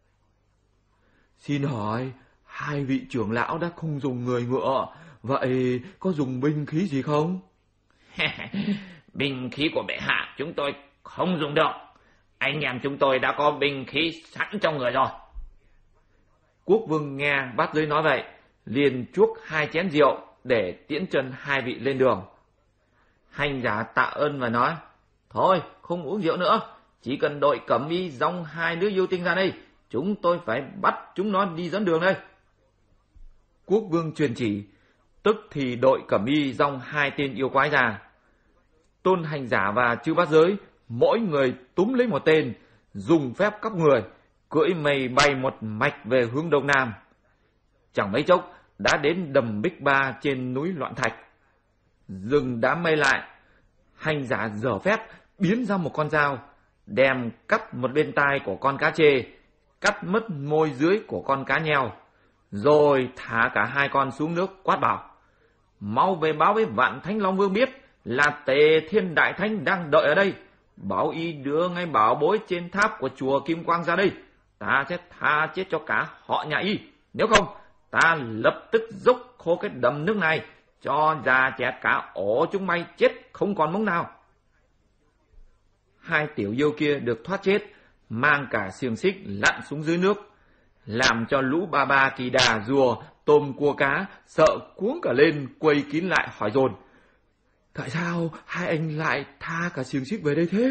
Xin hỏi, hai vị trưởng lão đã không dùng người ngựa, vậy có dùng binh khí gì không? Binh khí của bệ hạ chúng tôi không dùng được. Anh em chúng tôi đã có binh khí sẵn trong người rồi. Quốc vương nghe Bát Giới nói vậy, liền chuốc hai chén rượu để tiễn chân hai vị lên đường. Hành giả tạ ơn và nói: Thôi, không uống rượu nữa, chỉ cần đội cẩm y dòng hai đứa yêu tinh ra đây, chúng tôi phải bắt chúng nó đi dẫn đường đây. Quốc vương truyền chỉ, tức thì đội cẩm y dòng hai tên yêu quái ra. Tôn Hành Giả và Chư Bát Giới mỗi người túm lấy một tên, dùng phép cắp người, cưỡi mây bay một mạch về hướng đông nam. Chẳng mấy chốc đã đến đầm Bích Ba trên núi Loạn Thạch. Dừng đám mây lại, hành giả dở phép biến ra một con dao, đem cắt một bên tai của con cá chê, cắt mất môi dưới của con cá nheo, rồi thả cả hai con xuống nước, quát bảo: mau về báo với Vạn Thánh Long Vương biết là Tề Thiên Đại Thánh đang đợi ở đây, bảo y đưa ngay bảo bối trên tháp của chùa Kim Quang ra đây, ta sẽ tha chết cho cả họ nhà y. Nếu không, ta lập tức dốc khô cái đầm nước này, cho già trẻ cả ổ chúng mày chết không còn mống nào. Hai tiểu yêu kia được thoát chết, mang cả xiềng xích lặn xuống dưới nước, làm cho lũ ba ba kỳ đà rùa tôm cua cá sợ cuống cả lên, quây kín lại hỏi dồn: tại sao hai anh lại tha cả xiềng xích về đây thế?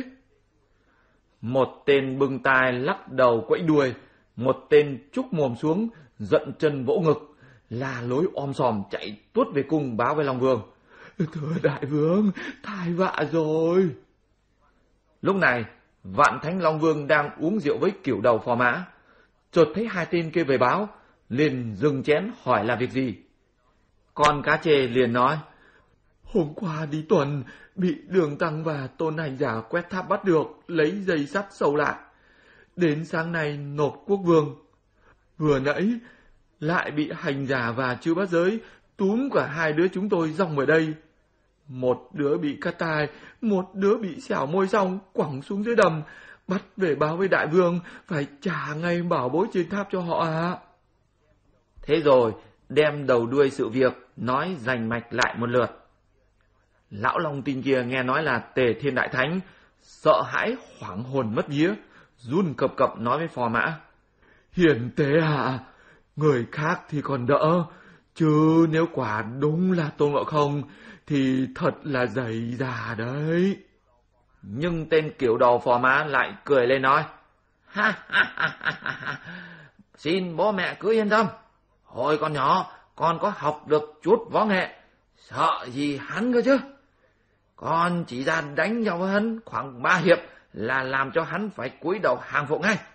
Một tên bưng tai lắc đầu quẫy đuôi, một tên trúc mồm xuống giận chân vỗ ngực, là lối om sòm chạy tuốt về cung báo với Long Vương: thưa đại vương, tai vạ rồi. Lúc này Vạn Thánh Long Vương đang uống rượu với Cửu Đầu Phò Mã, chợt thấy hai tên kia về báo, liền dừng chén hỏi là việc gì. Con cá chê liền nói: hôm qua đi tuần, bị Đường Tăng và Tôn Hành Giả quét tháp bắt được, lấy dây sắt sâu lại. Đến sáng nay nộp quốc vương. Vừa nãy lại bị Hành Giả và Chư Bát Giới túm cả hai đứa chúng tôi dòng ở đây. Một đứa bị cắt tai, một đứa bị xẻo môi xong quẳng xuống dưới đầm, bắt về báo với đại vương, phải trả ngay bảo bối trên tháp cho họ à. Thế rồi đem đầu đuôi sự việc nói rành mạch lại một lượt. Lão Long Tinh kia nghe nói là Tề Thiên Đại Thánh, sợ hãi hoảng hồn mất vía, run cập cập nói với Phò Mã: hiền tế à, người khác thì còn đỡ, chứ nếu quả đúng là Tôn Ngộ Không thì thật là dày già đấy. Nhưng tên Cửu Đầu Phò Mã lại cười lên nói: ha ha ha ha ha, xin bố mẹ cứ yên tâm, hồi còn nhỏ con có học được chút võ nghệ, sợ gì hắn cơ chứ. Con chỉ ra đánh nhau với hắn khoảng ba hiệp là làm cho hắn phải cúi đầu hàng phục ngay.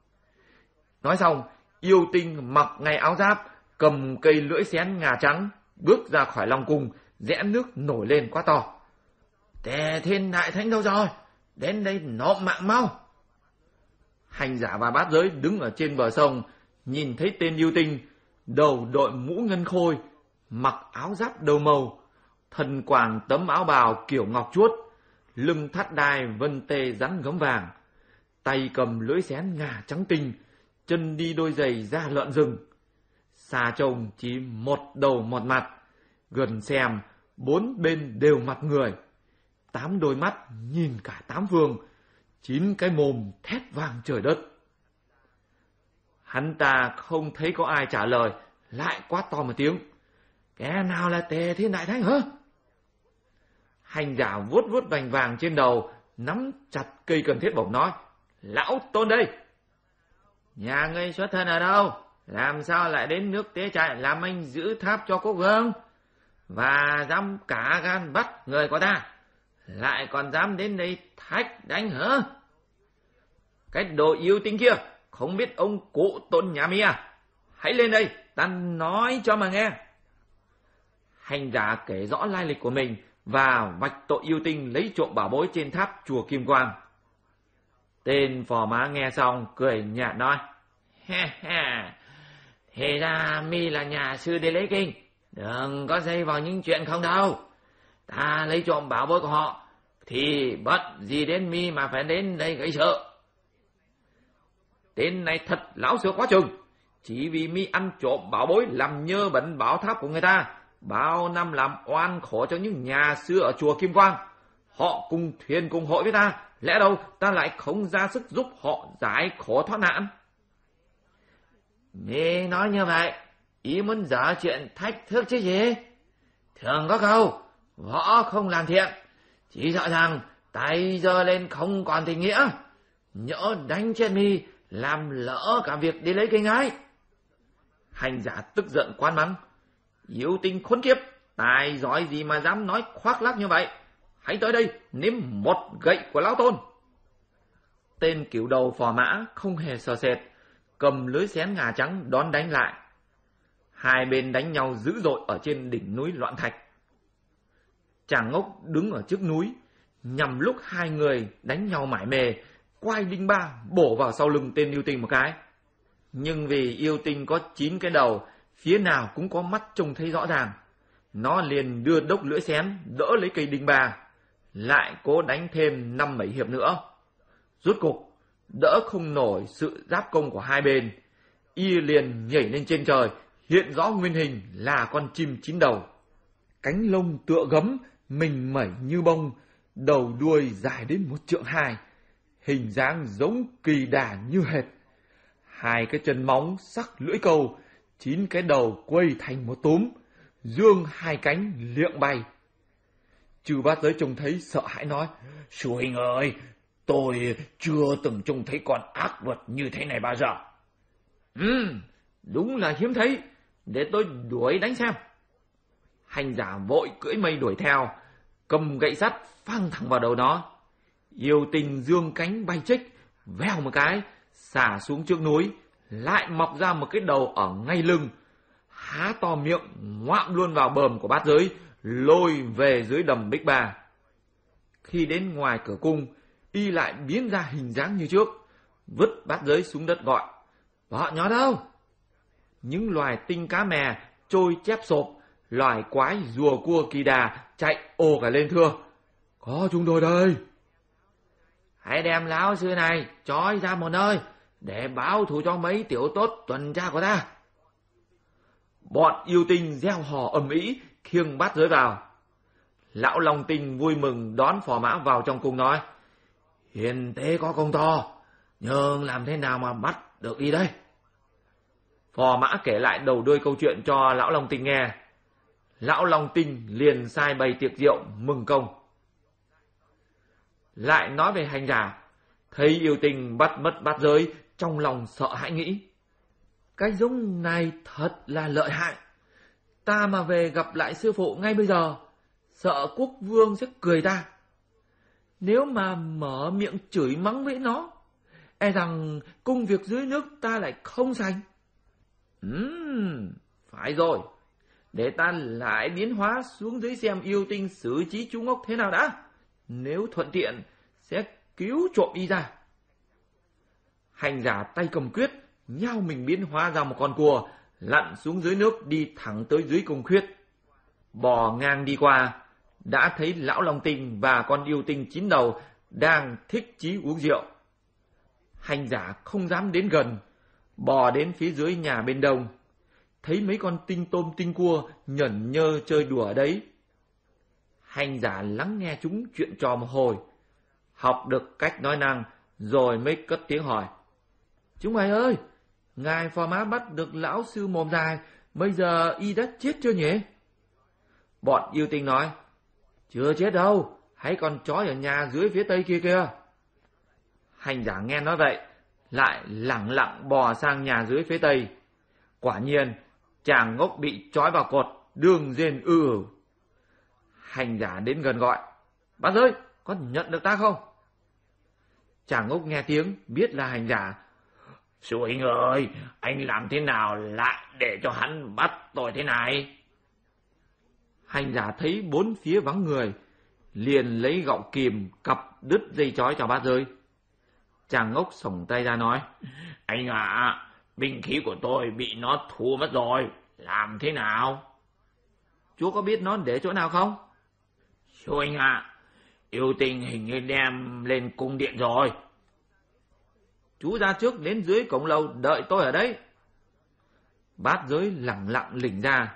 Nói xong, yêu tinh mặc ngay áo giáp, cầm cây lưỡi xén ngà trắng, bước ra khỏi Long Cung, rẽ nước nổi lên quá to: Tề Thiên Đại Thánh đâu rồi? Đến đây nộp mạng mau. Hành Giả và Bát Giới đứng ở trên bờ sông, nhìn thấy tên yêu tinh, đầu đội mũ ngân khôi, mặc áo giáp đầu màu, thân quàng tấm áo bào kiểu ngọc chuốt, lưng thắt đai vân tê rắn gấm vàng, tay cầm lưỡi xén ngà trắng tinh, chân đi đôi giày da lợn rừng. Xa trông chỉ một đầu một mặt, gần xem bốn bên đều mặt người, tám đôi mắt nhìn cả tám phương, chín cái mồm thét vang trời đất. Hắn ta không thấy có ai trả lời, lại quát to một tiếng: kẻ nào là Tề Thiên Đại Thánh hả? Hành Giả vuốt vuốt vành vàng trên đầu, nắm chặt cây cần thiết bổng nói: lão Tôn đây. Nhà ngươi xuất thân ở đâu? Làm sao lại đến nước Tế Trại làm anh giữ tháp cho quốc vương? Và dám cả gan bắt người của ta, lại còn dám đến đây thách đánh hả? Cái đồ yêu tinh kia, không biết ông cụ Tôn nhà mi à? Hãy lên đây, ta nói cho mà nghe. Hành Giả kể rõ lai lịch của mình và vạch tội yêu tinh lấy trộm bảo bối trên tháp chùa Kim Quang. Tên Phò Mã nghe xong cười nhạt nói: he he, thì ra mi là nhà sư đi lấy kinh, đừng có dây vào những chuyện không đâu. Ta lấy trộm bảo bối của họ thì bất gì đến mi mà phải đến đây gây sợ. Tên này thật lão sửa quá chừng, chỉ vì mi ăn trộm bảo bối làm nhơ bẩn bảo tháp của người ta, bao năm làm oan khổ cho những nhà sư ở chùa Kim Quang. Họ cùng thuyền cùng hội với ta, lẽ đâu ta lại không ra sức giúp họ giải khổ thoát nạn? Mi nói như vậy, ý muốn dở chuyện thách thức chứ gì? Thường có câu, võ không làm thiện, chỉ sợ rằng tay giơ lên không còn tình nghĩa, nhỡ đánh chết mi, làm lỡ cả việc đi lấy kinh ấy. Hành Giả tức giận quát mắng: yêu tinh khốn kiếp, tài giỏi gì mà dám nói khoác lác như vậy? Hãy tới đây nếm một gậy của lão Tôn, Tên cửu đầu phò mã không hề sợ sệt, cầm lưới xén ngà trắng đón đánh lại. Hai bên đánh nhau dữ dội ở trên đỉnh núi Loạn Thạch. Chàng Ngốc đứng ở trước núi, nhằm lúc hai người đánh nhau mải mê, quay đinh ba bổ vào sau lưng tên yêu tinh một cái. Nhưng vì yêu tinh có chín cái đầu, phía nào cũng có mắt trông thấy rõ ràng, nó liền đưa đốc lưỡi xén đỡ lấy cây đinh ba, lại cố đánh thêm năm bảy hiệp nữa. Rốt cục đỡ không nổi sự giáp công của hai bên, y liền nhảy lên trên trời, hiện rõ nguyên hình là con chim chín đầu. Cánh lông tựa gấm, mình mẩy như bông, đầu đuôi dài đến một trượng hai, hình dáng giống kỳ đà như hệt. Hai cái chân móng sắc lưỡi câu, chín cái đầu quây thành một túm, dương hai cánh liệng bay. Chư Bát Giới trông thấy sợ hãi nói: Sư huynh ơi, tôi chưa từng trông thấy con ác vật như thế này bao giờ. Ừ, đúng là hiếm thấy, để tôi đuổi đánh xem. Hành giả vội cưỡi mây đuổi theo, cầm gậy sắt phang thẳng vào đầu nó. Yêu tinh dương cánh bay chích, vèo một cái xả xuống trước núi, lại mọc ra một cái đầu ở ngay lưng, há to miệng ngoạm luôn vào bờm của Bát Giới, lôi về dưới đầm Bích Ba. Khi đến ngoài cửa cung, y lại biến ra hình dáng như trước, vứt Bát Giới xuống đất gọi: Bọn nhỏ đâu? Những loài tinh cá mè trôi chép xộp, loài quái rùa cua kỳ đà chạy ồ cả lên thưa: Có chúng tôi đây. Hãy đem lão sư này trói ra một nơi, để báo thù cho mấy tiểu tốt tuần tra của ta. Bọn yêu tinh reo hò ầm ĩ, khiêng Bát Giới vào. Lão Long Tinh vui mừng đón phò mã vào trong cung nói: Hiền tế có công to, nhưng làm thế nào mà bắt được đi đây? Phò mã kể lại đầu đuôi câu chuyện cho Lão Long Tinh nghe. Lão Long Tinh liền sai bày tiệc rượu mừng công. Lại nói về hành giả, thấy yêu tinh bắt mất Bát Giới, trong lòng sợ hãi nghĩ: Cái giống này thật là lợi hại, ta mà về gặp lại sư phụ ngay bây giờ, sợ quốc vương sẽ cười ta. Nếu mà mở miệng chửi mắng với nó, e rằng công việc dưới nước ta lại không sành. Ừm, phải rồi, để ta lại biến hóa xuống dưới xem yêu tinh xử trí chú Ngốc thế nào đã. Nếu thuận tiện, sẽ cứu trộm y ra. Hành giả tay cầm quyết, nhao mình biến hóa ra một con cua, lặn xuống dưới nước đi thẳng tới dưới cung khuyết. Bò ngang đi qua, đã thấy Lão Long Tinh và con yêu tinh chín đầu đang thích chí uống rượu. Hành giả không dám đến gần, bò đến phía dưới nhà bên đông, thấy mấy con tinh tôm tinh cua nhởn nhơ chơi đùa ở đấy. Hành giả lắng nghe chúng chuyện trò một hồi, học được cách nói năng, rồi mới cất tiếng hỏi: Chúng mày ơi, ngài phò mã bắt được lão sư mồm dài, bây giờ y đã chết chưa nhỉ? Bọn yêu tinh nói: Chưa chết đâu, hãy còn trói ở nhà dưới phía tây kia kìa. Hành giả nghe nói vậy, lại lẳng lặng bò sang nhà dưới phía tây. Quả nhiên, chàng Ngốc bị trói vào cột, đương rên ư ử. Hành giả đến gần gọi: Bát Giới, có nhận được ta không? Chàng Ngốc nghe tiếng, biết là hành giả. Sư huynh ơi, anh làm thế nào lại để cho hắn bắt tôi thế này? Hành giả thấy bốn phía vắng người, liền lấy gọng kìm cặp đứt dây trói cho Bát Giới. Chàng Ngốc xổng tay ra nói: Anh ạ, à, binh khí của tôi bị nó thu mất rồi, làm thế nào? Chúa có biết nó để chỗ nào không? Sư huynh ạ, à, yêu tinh hình như đem lên cung điện rồi. Chú ra trước đến dưới cổng lầu đợi tôi ở đấy. Bát Giới lẳng lặng lỉnh ra.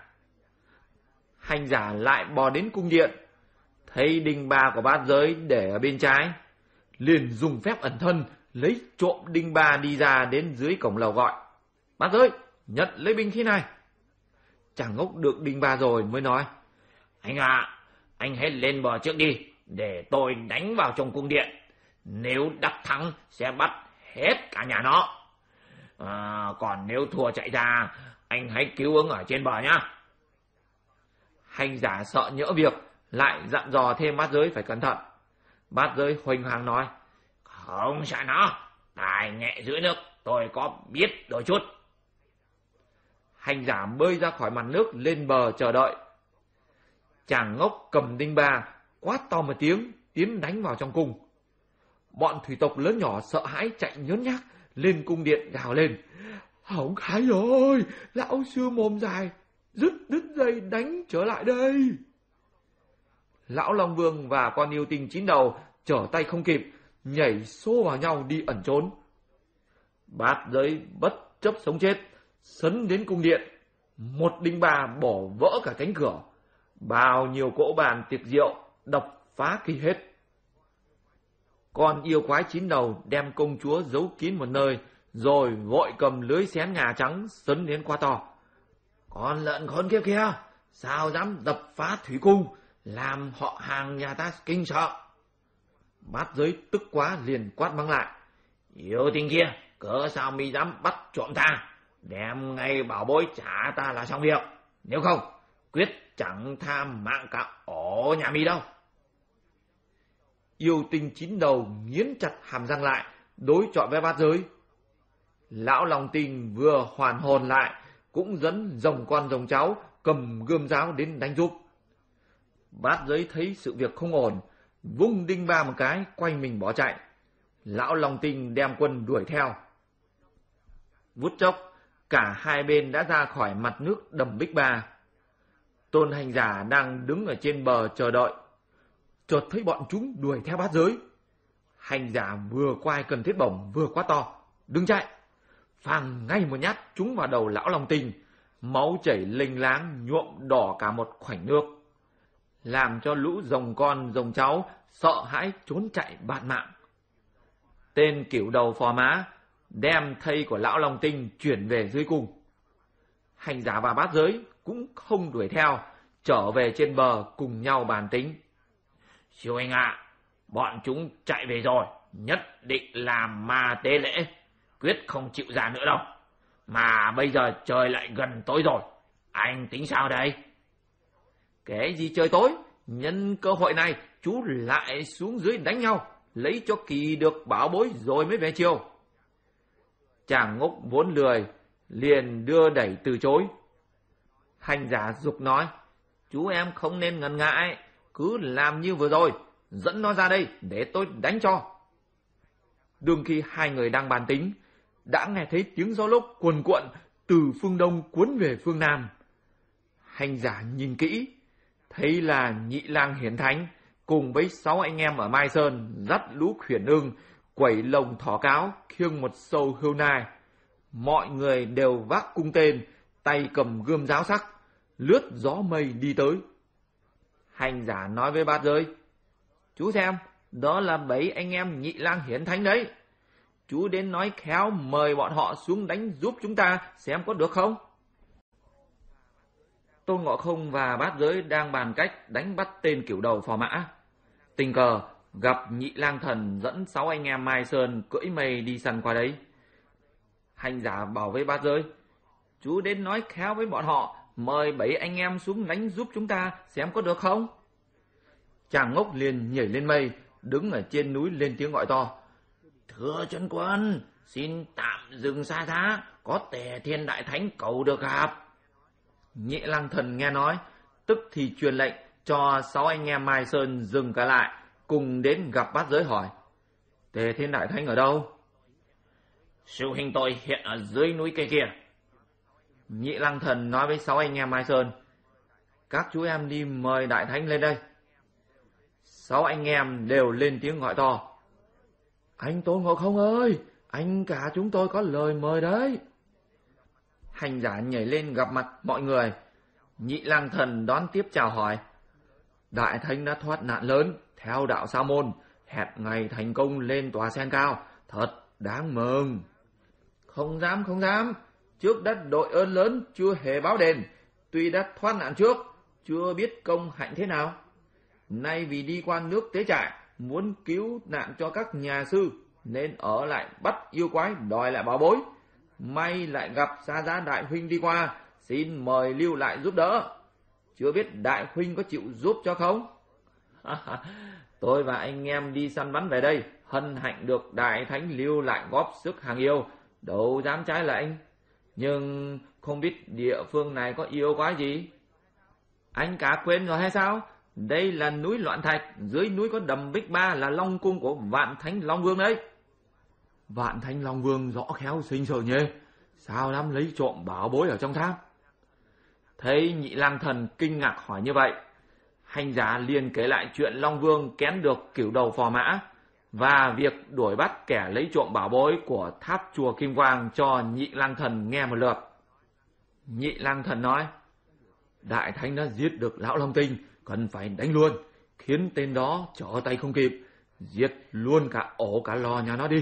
Hành giả lại bò đến cung điện, thấy đinh ba của Bát Giới để ở bên trái, liền dùng phép ẩn thân lấy trộm đinh ba đi ra đến dưới cổng lầu gọi: Bát Giới, nhận lấy binh khí này. Chàng Ngốc được đinh ba rồi mới nói: Anh ạ, à, anh hãy lên bờ trước đi, để tôi đánh vào trong cung điện. Nếu đắc thắng sẽ bắt hết cả nhà nó. À, còn nếu thua chạy ra, anh hãy cứu ứng ở trên bờ nhá. Hành giả sợ nhỡ việc, lại dặn dò thêm Bát Giới phải cẩn thận. Bát Giới huỳnh hoàng nói: Không sợ nó, tài nghệ dưới nước tôi có biết đôi chút. Hành giả bơi ra khỏi mặt nước lên bờ chờ đợi. Chàng ngốc cầm đinh ba quát to một tiếng tiến đánh vào trong cung. Bọn thủy tộc lớn nhỏ sợ hãi chạy nhớn nhác lên cung điện gào lên: Hỏng cái rồi, lão sư mồm dài, dứt đứt dây đánh trở lại đây. Lão Long Vương và con yêu tinh chín đầu trở tay không kịp, nhảy xô vào nhau đi ẩn trốn. Bát Giới bất chấp sống chết sấn đến cung điện, một đinh ba bỏ vỡ cả cánh cửa, bao nhiêu cỗ bàn tiệc rượu đập phá kỳ hết. Con yêu quái chín đầu đem công chúa giấu kín một nơi, rồi vội cầm lưới xén ngà trắng sấn đến quá to: Con lợn khốn kiếp kia, sao dám đập phá thủy cung, làm họ hàng nhà ta kinh sợ. Bát Giới tức quá liền quát mắng lại: Yêu tinh kia, cớ sao mi dám bắt trộm ta, đem ngay bảo bối trả ta là xong việc, nếu không quyết chẳng tham mạng cả ổ nhà mi đâu. Yêu tinh chín đầu nghiến chặt hàm răng lại, đối chọi với Bát Giới. Lão Long Tinh vừa hoàn hồn lại, cũng dẫn rồng con rồng cháu cầm gươm giáo đến đánh giúp. Bát Giới thấy sự việc không ổn, vung đinh ba một cái, quay mình bỏ chạy. Lão Long Tinh đem quân đuổi theo. Vút chốc, cả hai bên đã ra khỏi mặt nước đầm Bích Ba. Tôn Hành Giả đang đứng ở trên bờ chờ đợi, chợt thấy bọn chúng đuổi theo Bát Giới. Hành Giả vừa quay cần thiết bổng vừa quát to: Đừng chạy! Phang ngay một nhát trúng vào đầu Lão Long Tinh, máu chảy lênh láng nhuộm đỏ cả một khoảnh nước, làm cho lũ rồng con rồng cháu sợ hãi trốn chạy bạt mạng. Tên cửu đầu phò mã đem thây của Lão Long Tinh chuyển về dưới cung. Hành Giả và Bát Giới cũng không đuổi theo, trở về trên bờ cùng nhau bàn tính: Siêu anh ạ, à, bọn chúng chạy về rồi, nhất định làm ma tế lễ, quyết không chịu ra nữa đâu. Mà bây giờ trời lại gần tối rồi, anh tính sao đây? Cái gì trời tối, nhân cơ hội này chú lại xuống dưới đánh nhau, lấy cho kỳ được bảo bối rồi mới về chiều. Chàng ngốc vốn lười, liền đưa đẩy từ chối. Hành Giả giục nói: Chú em không nên ngần ngại, cứ làm như vừa rồi, dẫn nó ra đây để tôi đánh cho. Đương khi hai người đang bàn tính, đã nghe thấy tiếng gió lốc cuồn cuộn từ phương đông cuốn về phương nam. Hành Giả nhìn kỹ, thấy là Nhị Lang Hiển Thánh cùng với sáu anh em ở Mai Sơn dắt lũ khuyển ưng, quẩy lồng thỏ cáo, khiêng một sâu hươu nai. Mọi người đều vác cung tên, tay cầm gươm giáo sắc, lướt gió mây đi tới. Hành Giả nói với Bát Giới: Chú xem, đó là bảy anh em Nhị Lang Hiển Thánh đấy. Chú đến nói khéo mời bọn họ xuống đánh giúp chúng ta xem có được không? Tôn Ngộ Không và Bát Giới đang bàn cách đánh bắt tên cửu đầu phò mã. Tình cờ gặp Nhị Lang Thần dẫn sáu anh em Mai Sơn cưỡi mây đi săn qua đấy. Hành Giả bảo với Bát Giới: Chú đến nói khéo với bọn họ, mời bảy anh em xuống đánh giúp chúng ta xem có được không? Chàng ngốc liền nhảy lên mây, đứng ở trên núi lên tiếng gọi to: Thưa chân quân, xin tạm dừng xa giá, có Tề Thiên Đại Thánh cầu được gặp. Nhị Lang Thần nghe nói, tức thì truyền lệnh cho sáu anh em Mai Sơn dừng cả lại, cùng đến gặp Bát Giới hỏi: Tề Thiên Đại Thánh ở đâu? Sư huynh tôi hiện ở dưới núi cây kia. Nhị Lang Thần nói với sáu anh em Mai Sơn: Các chú em đi mời Đại Thánh lên đây. Sáu anh em đều lên tiếng gọi to: Anh Tôn Ngộ Không ơi, anh cả chúng tôi có lời mời đấy. Hành Giả nhảy lên gặp mặt mọi người. Nhị Lang Thần đón tiếp chào hỏi: Đại Thánh đã thoát nạn lớn, theo đạo Sa Môn, hẹn ngày thành công lên tòa sen cao, thật đáng mừng. Không dám, không dám, trước đất đội ơn lớn chưa hề báo đền, tuy đã thoát nạn trước, chưa biết công hạnh thế nào. Nay vì đi qua nước Tế Trại, muốn cứu nạn cho các nhà sư, nên ở lại bắt yêu quái đòi lại bảo bối. May lại gặp Sa Giá Đại Huynh đi qua, xin mời lưu lại giúp đỡ. Chưa biết Đại Huynh có chịu giúp cho không? Tôi và anh em đi săn bắn về đây, hân hạnh được Đại Thánh lưu lại góp sức hàng yêu, đâu dám trái lệnh. Nhưng không biết địa phương này có yêu quái gì? Anh cả quên rồi hay sao? Đây là núi Loạn Thạch, dưới núi có đầm Bích Ba là Long Cung của Vạn Thánh Long Vương đấy. Vạn Thánh Long Vương rõ khéo sinh sợ nhê, sao dám lấy trộm bảo bối ở trong tháp? Thấy Nhị Lang Thần kinh ngạc hỏi như vậy, hành giả liền kể lại chuyện Long Vương kén được Cửu Đầu Phò Mã và việc đuổi bắt kẻ lấy trộm bảo bối của tháp chùa Kim Quang cho Nhị Lang Thần nghe một lượt. Nhị Lang Thần nói: Đại Thánh đã giết được lão Long Tinh, cần phải đánh luôn, khiến tên đó trở tay không kịp, giết luôn cả ổ cả lò nhà nó đi.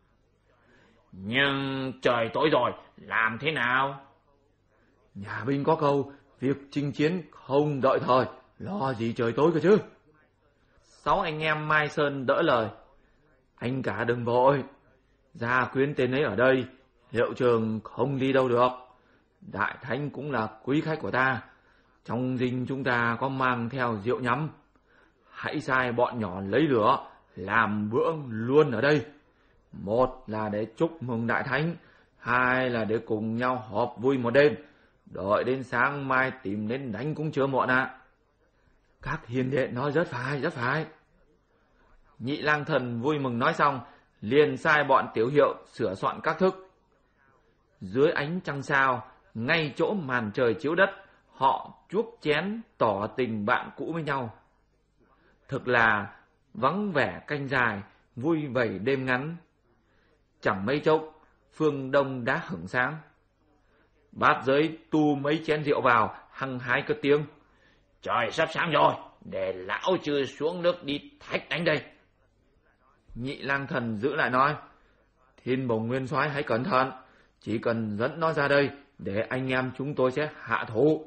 Nhưng trời tối rồi, làm thế nào? Nhà binh có câu, việc chinh chiến không đợi thời, lo gì trời tối cơ chứ. Sáu anh em Mai Sơn đỡ lời: Anh cả đừng vội, gia quyến tên ấy ở đây, hiệu trường không đi đâu được. Đại Thánh cũng là quý khách của ta, trong dinh chúng ta có mang theo rượu nhắm. Hãy sai bọn nhỏ lấy lửa, làm bữa luôn ở đây. Một là để chúc mừng Đại Thánh, hai là để cùng nhau họp vui một đêm. Đợi đến sáng mai tìm đến đánh cũng chưa muộn ạ. À. Các hiền đệ nói rất phải, rất phải. Nhị Lang Thần vui mừng nói xong, liền sai bọn tiểu hiệu sửa soạn các thức. Dưới ánh trăng sao, ngay chỗ màn trời chiếu đất, họ chuốc chén tỏ tình bạn cũ với nhau. Thực là vắng vẻ canh dài, vui vầy đêm ngắn. Chẳng mấy chốc, phương đông đã hửng sáng. Bát giới tu mấy chén rượu vào, hăng hái cất tiếng: Trời sắp sáng rồi, để lão chư xuống nước đi thách đánh đây. Nhị Lang Thần giữ lại nói: Thiên Bồng Nguyên Soái hãy cẩn thận, chỉ cần dẫn nó ra đây, để anh em chúng tôi sẽ hạ thủ.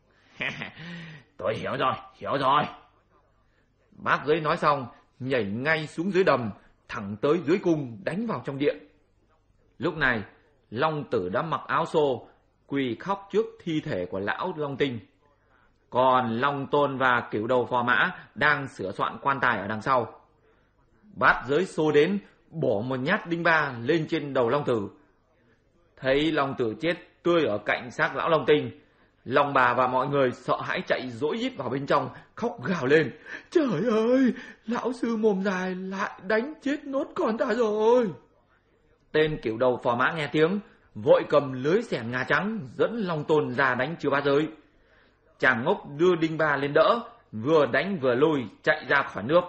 Tôi hiểu rồi, hiểu rồi. Bát giới nói xong, nhảy ngay xuống dưới đầm, thẳng tới dưới cung đánh vào trong điện. Lúc này, Long Tử đã mặc áo xô, quỳ khóc trước thi thể của lão Long Tinh. Còn Long Tôn và Cửu Đầu Phò Mã đang sửa soạn quan tài ở đằng sau. Bát giới xô đến, bổ một nhát đinh ba lên trên đầu Long Tử. Thấy Long Tử chết tươi ở cạnh xác lão Long Tinh, Long Bà và mọi người sợ hãi chạy dỗi dít vào bên trong, khóc gào lên: Trời ơi, lão sư mồm dài lại đánh chết nốt con ta rồi. Tên Cửu Đầu Phò Mã nghe tiếng, vội cầm lưới xẻng ngà trắng dẫn Long Tôn ra đánh Chư Bát Giới. Chàng ngốc đưa đinh ba lên đỡ, vừa đánh vừa lùi chạy ra khỏi nước.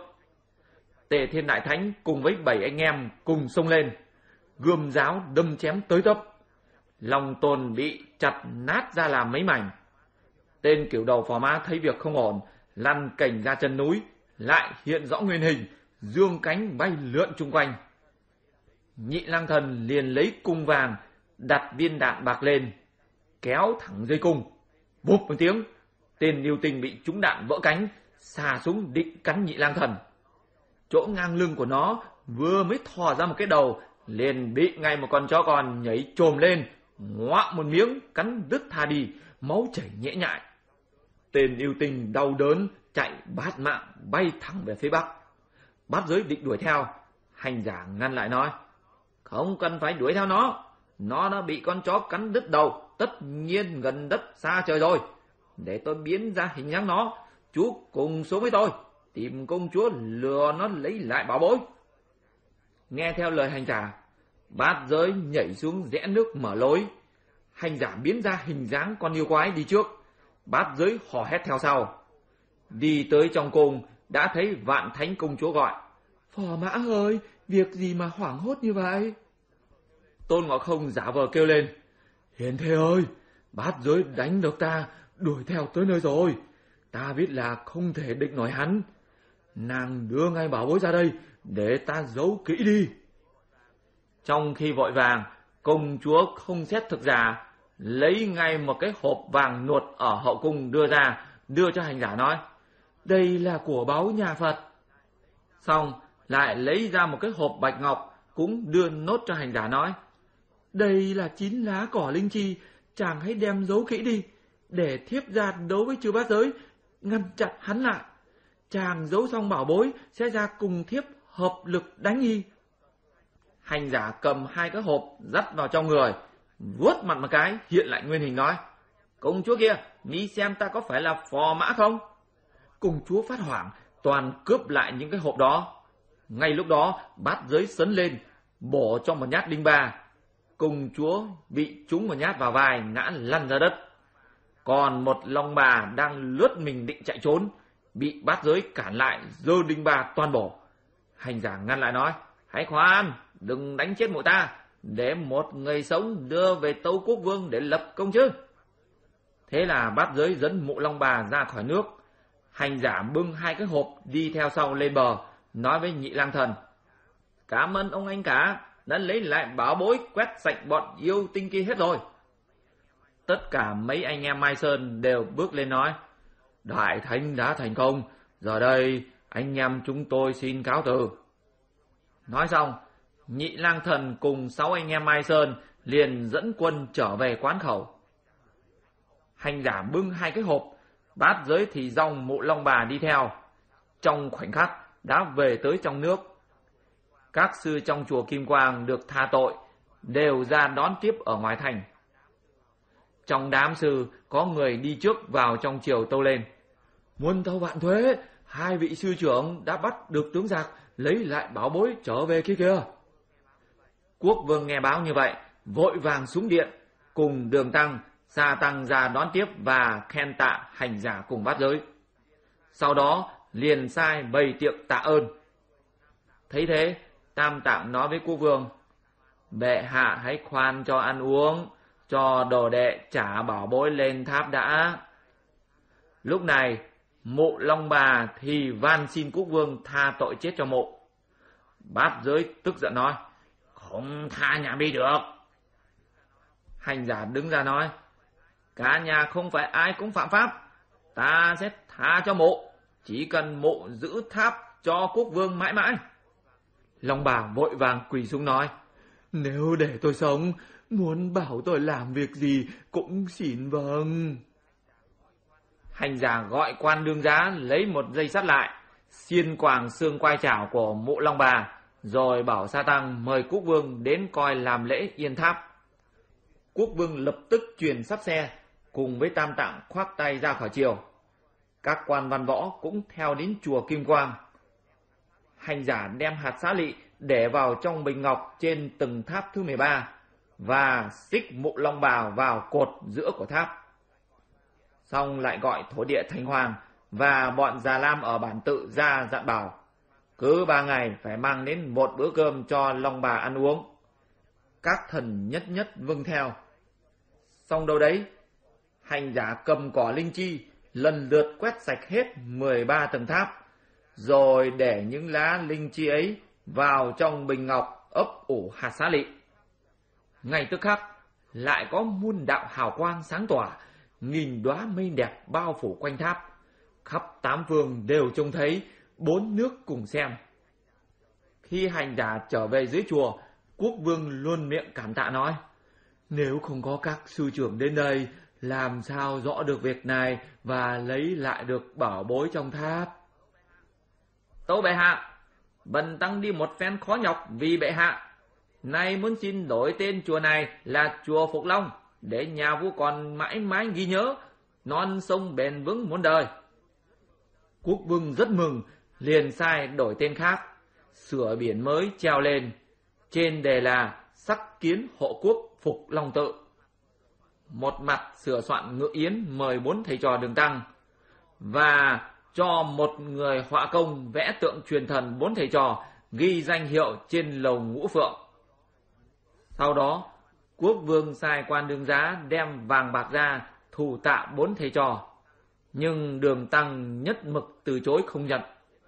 Tề Thiên Đại Thánh cùng với bảy anh em cùng xông lên, gươm giáo đâm chém tới tấp. Long Tôn bị chặt nát ra làm mấy mảnh. Tên Cửu Đầu Phò Mã thấy việc không ổn, lăn cành ra chân núi, lại hiện rõ nguyên hình, dương cánh bay lượn chung quanh. Nhị Lang Thần liền lấy cung vàng, đặt viên đạn bạc lên, kéo thẳng dây cung. Bụp một tiếng, tên yêu tinh bị trúng đạn vỡ cánh, xà súng định cắn Nhị Lang Thần. Chỗ ngang lưng của nó vừa mới thò ra một cái đầu, liền bị ngay một con chó con nhảy chồm lên, ngoạm một miếng cắn đứt tha đi, máu chảy nhễ nhại. Tên yêu tinh đau đớn chạy bát mạng bay thẳng về phía bắc. Bát giới định đuổi theo, hành giả ngăn lại nói: Không cần phải đuổi theo nó, nó đã bị con chó cắn đứt đầu, tất nhiên gần đất xa trời rồi. Để tôi biến ra hình dáng nó, chú cùng xuống với tôi, tìm công chúa lừa nó lấy lại bảo bối. Nghe theo lời hành giả, bát giới nhảy xuống rẽ nước mở lối. Hành giả biến ra hình dáng con yêu quái đi trước, bát giới hò hét theo sau. Đi tới trong cung, đã thấy Vạn Thánh công chúa gọi: Phò Mã ơi, việc gì mà hoảng hốt như vậy? Tôn Ngộ Không giả vờ kêu lên: Hiền thê ơi, bát giới đánh được ta, đuổi theo tới nơi rồi. Ta biết là không thể địch nổi hắn. Nàng đưa ngay bảo bối ra đây, để ta giấu kỹ đi. Trong khi vội vàng, công chúa không xét thực giả, lấy ngay một cái hộp vàng nuột ở hậu cung đưa ra, đưa cho hành giả nói: Đây là của báu nhà Phật. Xong lại lấy ra một cái hộp bạch ngọc, cũng đưa nốt cho hành giả nói: Đây là chín lá cỏ linh chi, chàng hãy đem giấu kỹ đi, để thiếp ra đấu với Chư Bát Giới, ngăn chặn hắn lại. chàng giấu xong bảo bối sẽ ra cùng thiếp hợp lực đánh y. Hành giả cầm hai cái hộp dắt vào trong người, vuốt mặt một cái, hiện lại nguyên hình nói: Công chúa kia, mi xem ta có phải là phò mã không? Công chúa phát hoảng, toàn cướp lại những cái hộp đó. Ngay lúc đó, bát giới sấn lên, bổ cho một nhát đinh ba. Công chúa bị trúng một nhát vào vai, ngã lăn ra đất. Còn một long bà đang lướt mình định chạy trốn, bị bát giới cản lại, giơ đinh ba toan bổ. Hành giả ngăn lại nói: Hãy khoan, đừng đánh chết mụ ta, để một người sống đưa về Tâu Quốc Vương để lập công chứ. Thế là bát giới dẫn mụ long bà ra khỏi nước. Hành giả bưng hai cái hộp đi theo sau lên bờ, nói với Nhị Lang Thần: Cảm ơn ông anh cả, đã lấy lại bảo bối, quét sạch bọn yêu tinh kia hết rồi. Tất cả mấy anh em Mai Sơn đều bước lên nói: Đại thánh đã thành công, giờ đây anh em chúng tôi xin cáo từ. Nói xong, Nhị Lang Thần cùng sáu anh em Mai Sơn liền dẫn quân trở về quán khẩu. Hành giả bưng hai cái hộp, bát giới thì dòng mụ long bà đi theo. Trong khoảnh khắc đã về tới trong nước. Các sư trong chùa Kim Quang được tha tội, đều ra đón tiếp ở ngoài thành. Trong đám sư có người đi trước vào trong triều tâu lên: Muôn tâu vạn thuế, hai vị sư trưởng đã bắt được tướng giặc, lấy lại bảo bối trở về kia kìa. Quốc vương nghe báo như vậy, vội vàng xuống điện, cùng Đường Tăng, Sa Tăng ra đón tiếp và khen tạ hành giả cùng bát giới. Sau đó liền sai bày tiệc tạ ơn. Thấy thế, Tam Tạng nói với quốc vương: Bệ hạ hãy khoan cho ăn uống, cho đồ đệ trả bảo bối lên tháp đã. Lúc này, mụ long bà thì van xin quốc vương tha tội chết cho mụ. Bát giới tức giận nói: Không tha nhà mi được. Hành giả đứng ra nói: Cả nhà không phải ai cũng phạm pháp, ta sẽ tha cho mụ, chỉ cần mụ giữ tháp cho quốc vương mãi mãi. Long bà vội vàng quỳ xuống nói: Nếu để tôi sống, muốn bảo tôi làm việc gì cũng xin vâng. Hành giả gọi quan đương giá lấy một dây sắt lại, xiên quàng xương quai chảo của mụ long bà, rồi bảo Sa Tăng mời quốc vương đến coi làm lễ yên tháp. Quốc vương lập tức truyền sắt xe, cùng với Tam Tạng khoác tay ra khỏi triều. Các quan văn võ cũng theo đến chùa Kim Quang. Hành giả đem hạt xá lị để vào trong bình ngọc trên từng tháp thứ mười ba và xích mụ long bà vào cột giữa của tháp. Xong lại gọi thổ địa Thành Hoàng và bọn Già Lam ở bản tự ra dặn bảo: Cứ ba ngày phải mang đến một bữa cơm cho long bà ăn uống. Các thần nhất nhất vâng theo. Xong đâu đấy, hành giả cầm cỏ linh chi lần lượt quét sạch hết mười ba tầng tháp, rồi để những lá linh chi ấy vào trong bình ngọc ấp ủ hạt xá lị. Ngay tức khắc lại có muôn đạo hào quang sáng tỏa, nghìn đóa mây đẹp bao phủ quanh tháp, khắp tám phương đều trông thấy, bốn nước cùng xem. Khi hành giả trở về dưới chùa, quốc vương luôn miệng cảm tạ nói: Nếu không có các sư trưởng đến đây, làm sao rõ được việc này và lấy lại được bảo bối trong tháp. Tâu bệ hạ, bần tăng đi một phen khó nhọc vì bệ hạ, nay muốn xin đổi tên chùa này là chùa Phục Long, để nhà vua còn mãi mãi ghi nhớ, non sông bền vững muôn đời. Quốc vương rất mừng, liền sai đổi tên khác, sửa biển mới treo lên, trên đề là Sắc Kiến Hộ Quốc Phục Long Tự. Một mặt sửa soạn ngự yến mời bốn thầy trò Đường Tăng, và cho một người họa công vẽ tượng truyền thần bốn thầy trò, ghi danh hiệu trên lầu ngũ phượng. Sau đó, quốc vương sai quan đương giá đem vàng bạc ra thù tạ bốn thầy trò, nhưng Đường Tăng nhất mực từ chối không nhận.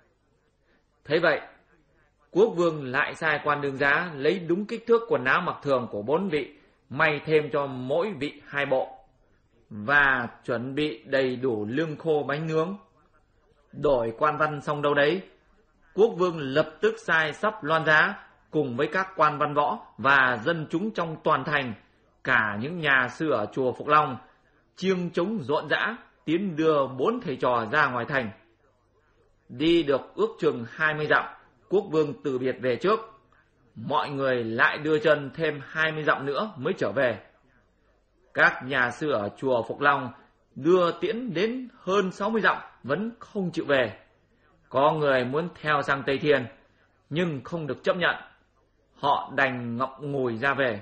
Thế vậy, quốc vương lại sai quan đương giá lấy đúng kích thước quần áo mặc thường của bốn vị, may thêm cho mỗi vị hai bộ, và chuẩn bị đầy đủ lương khô bánh nướng. Đổi quan văn xong đâu đấy, quốc vương lập tức sai sắp loan giá cùng với các quan văn võ và dân chúng trong toàn thành, cả những nhà sư ở chùa Phục Long, chiêng trống rộn rã tiến đưa bốn thầy trò ra ngoài thành. Đi được ước chừng hai mươi dặm, quốc vương từ biệt về trước. Mọi người lại đưa chân thêm hai mươi dặm nữa mới trở về. Các nhà sư ở chùa Phục Long đưa tiễn đến hơn sáu mươi dặm vẫn không chịu về. Có người muốn theo sang Tây Thiên, nhưng không được chấp nhận. Họ đành ngậm ngùi ra về.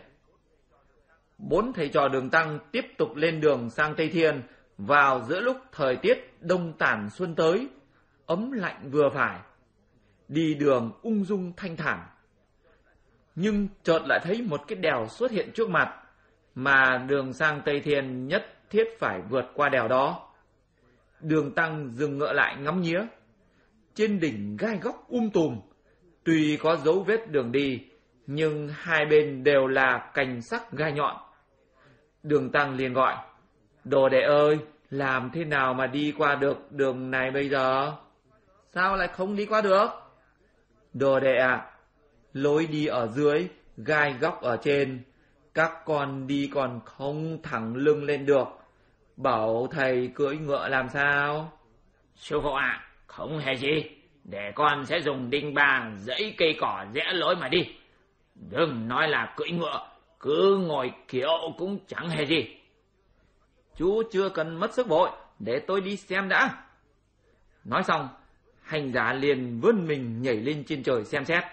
Bốn thầy trò Đường Tăng tiếp tục lên đường sang Tây Thiên vào giữa lúc thời tiết đông tản xuân tới, ấm lạnh vừa phải. Đi đường ung dung thanh thản. Nhưng chợt lại thấy một cái đèo xuất hiện trước mặt, mà đường sang Tây Thiên nhất thiết phải vượt qua đèo đó. Đường Tăng dừng ngựa lại ngắm nghía. Trên đỉnh gai góc um tùm, tuy có dấu vết đường đi, nhưng hai bên đều là cành sắc gai nhọn. Đường Tăng liền gọi: "Đồ đệ ơi, làm thế nào mà đi qua được đường này bây giờ?" "Sao lại không đi qua được?" "Đồ đệ ạ, à, lối đi ở dưới, gai góc ở trên, các con đi còn không thẳng lưng lên được. Bảo thầy cưỡi ngựa làm sao?" "Sư phụ ạ, à, không hề gì, để con sẽ dùng đinh ba dãy cây cỏ rẽ lối mà đi. Đừng nói là cưỡi ngựa, cứ ngồi kiệu cũng chẳng hề gì." "Chú chưa cần mất sức vội, để tôi đi xem đã." Nói xong, hành giả liền vươn mình nhảy lên trên trời xem xét.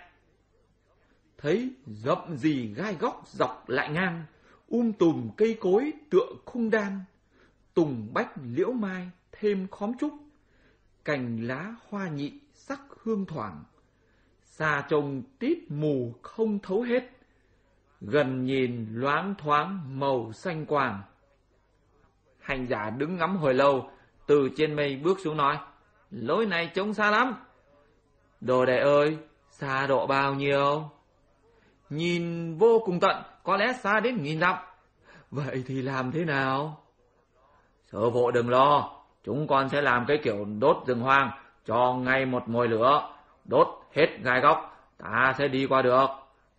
Thấy rậm rì gai góc dọc lại ngang, um tùm cây cối tựa khung đan, tùng bách liễu mai thêm khóm trúc, cành lá hoa nhị sắc hương thoảng, xa trông tít mù không thấu hết, gần nhìn loáng thoáng màu xanh quàng. Hành giả đứng ngắm hồi lâu, từ trên mây bước xuống nói: "Lối này trông xa lắm." "Đồ đệ ơi, xa độ bao nhiêu?" "Nhìn vô cùng tận, có lẽ xa đến nghìn dặm." "Vậy thì làm thế nào?" "Sư phụ đừng lo, chúng con sẽ làm cái kiểu đốt rừng hoang, cho ngay một mồi lửa, đốt hết gai góc, ta sẽ đi qua được."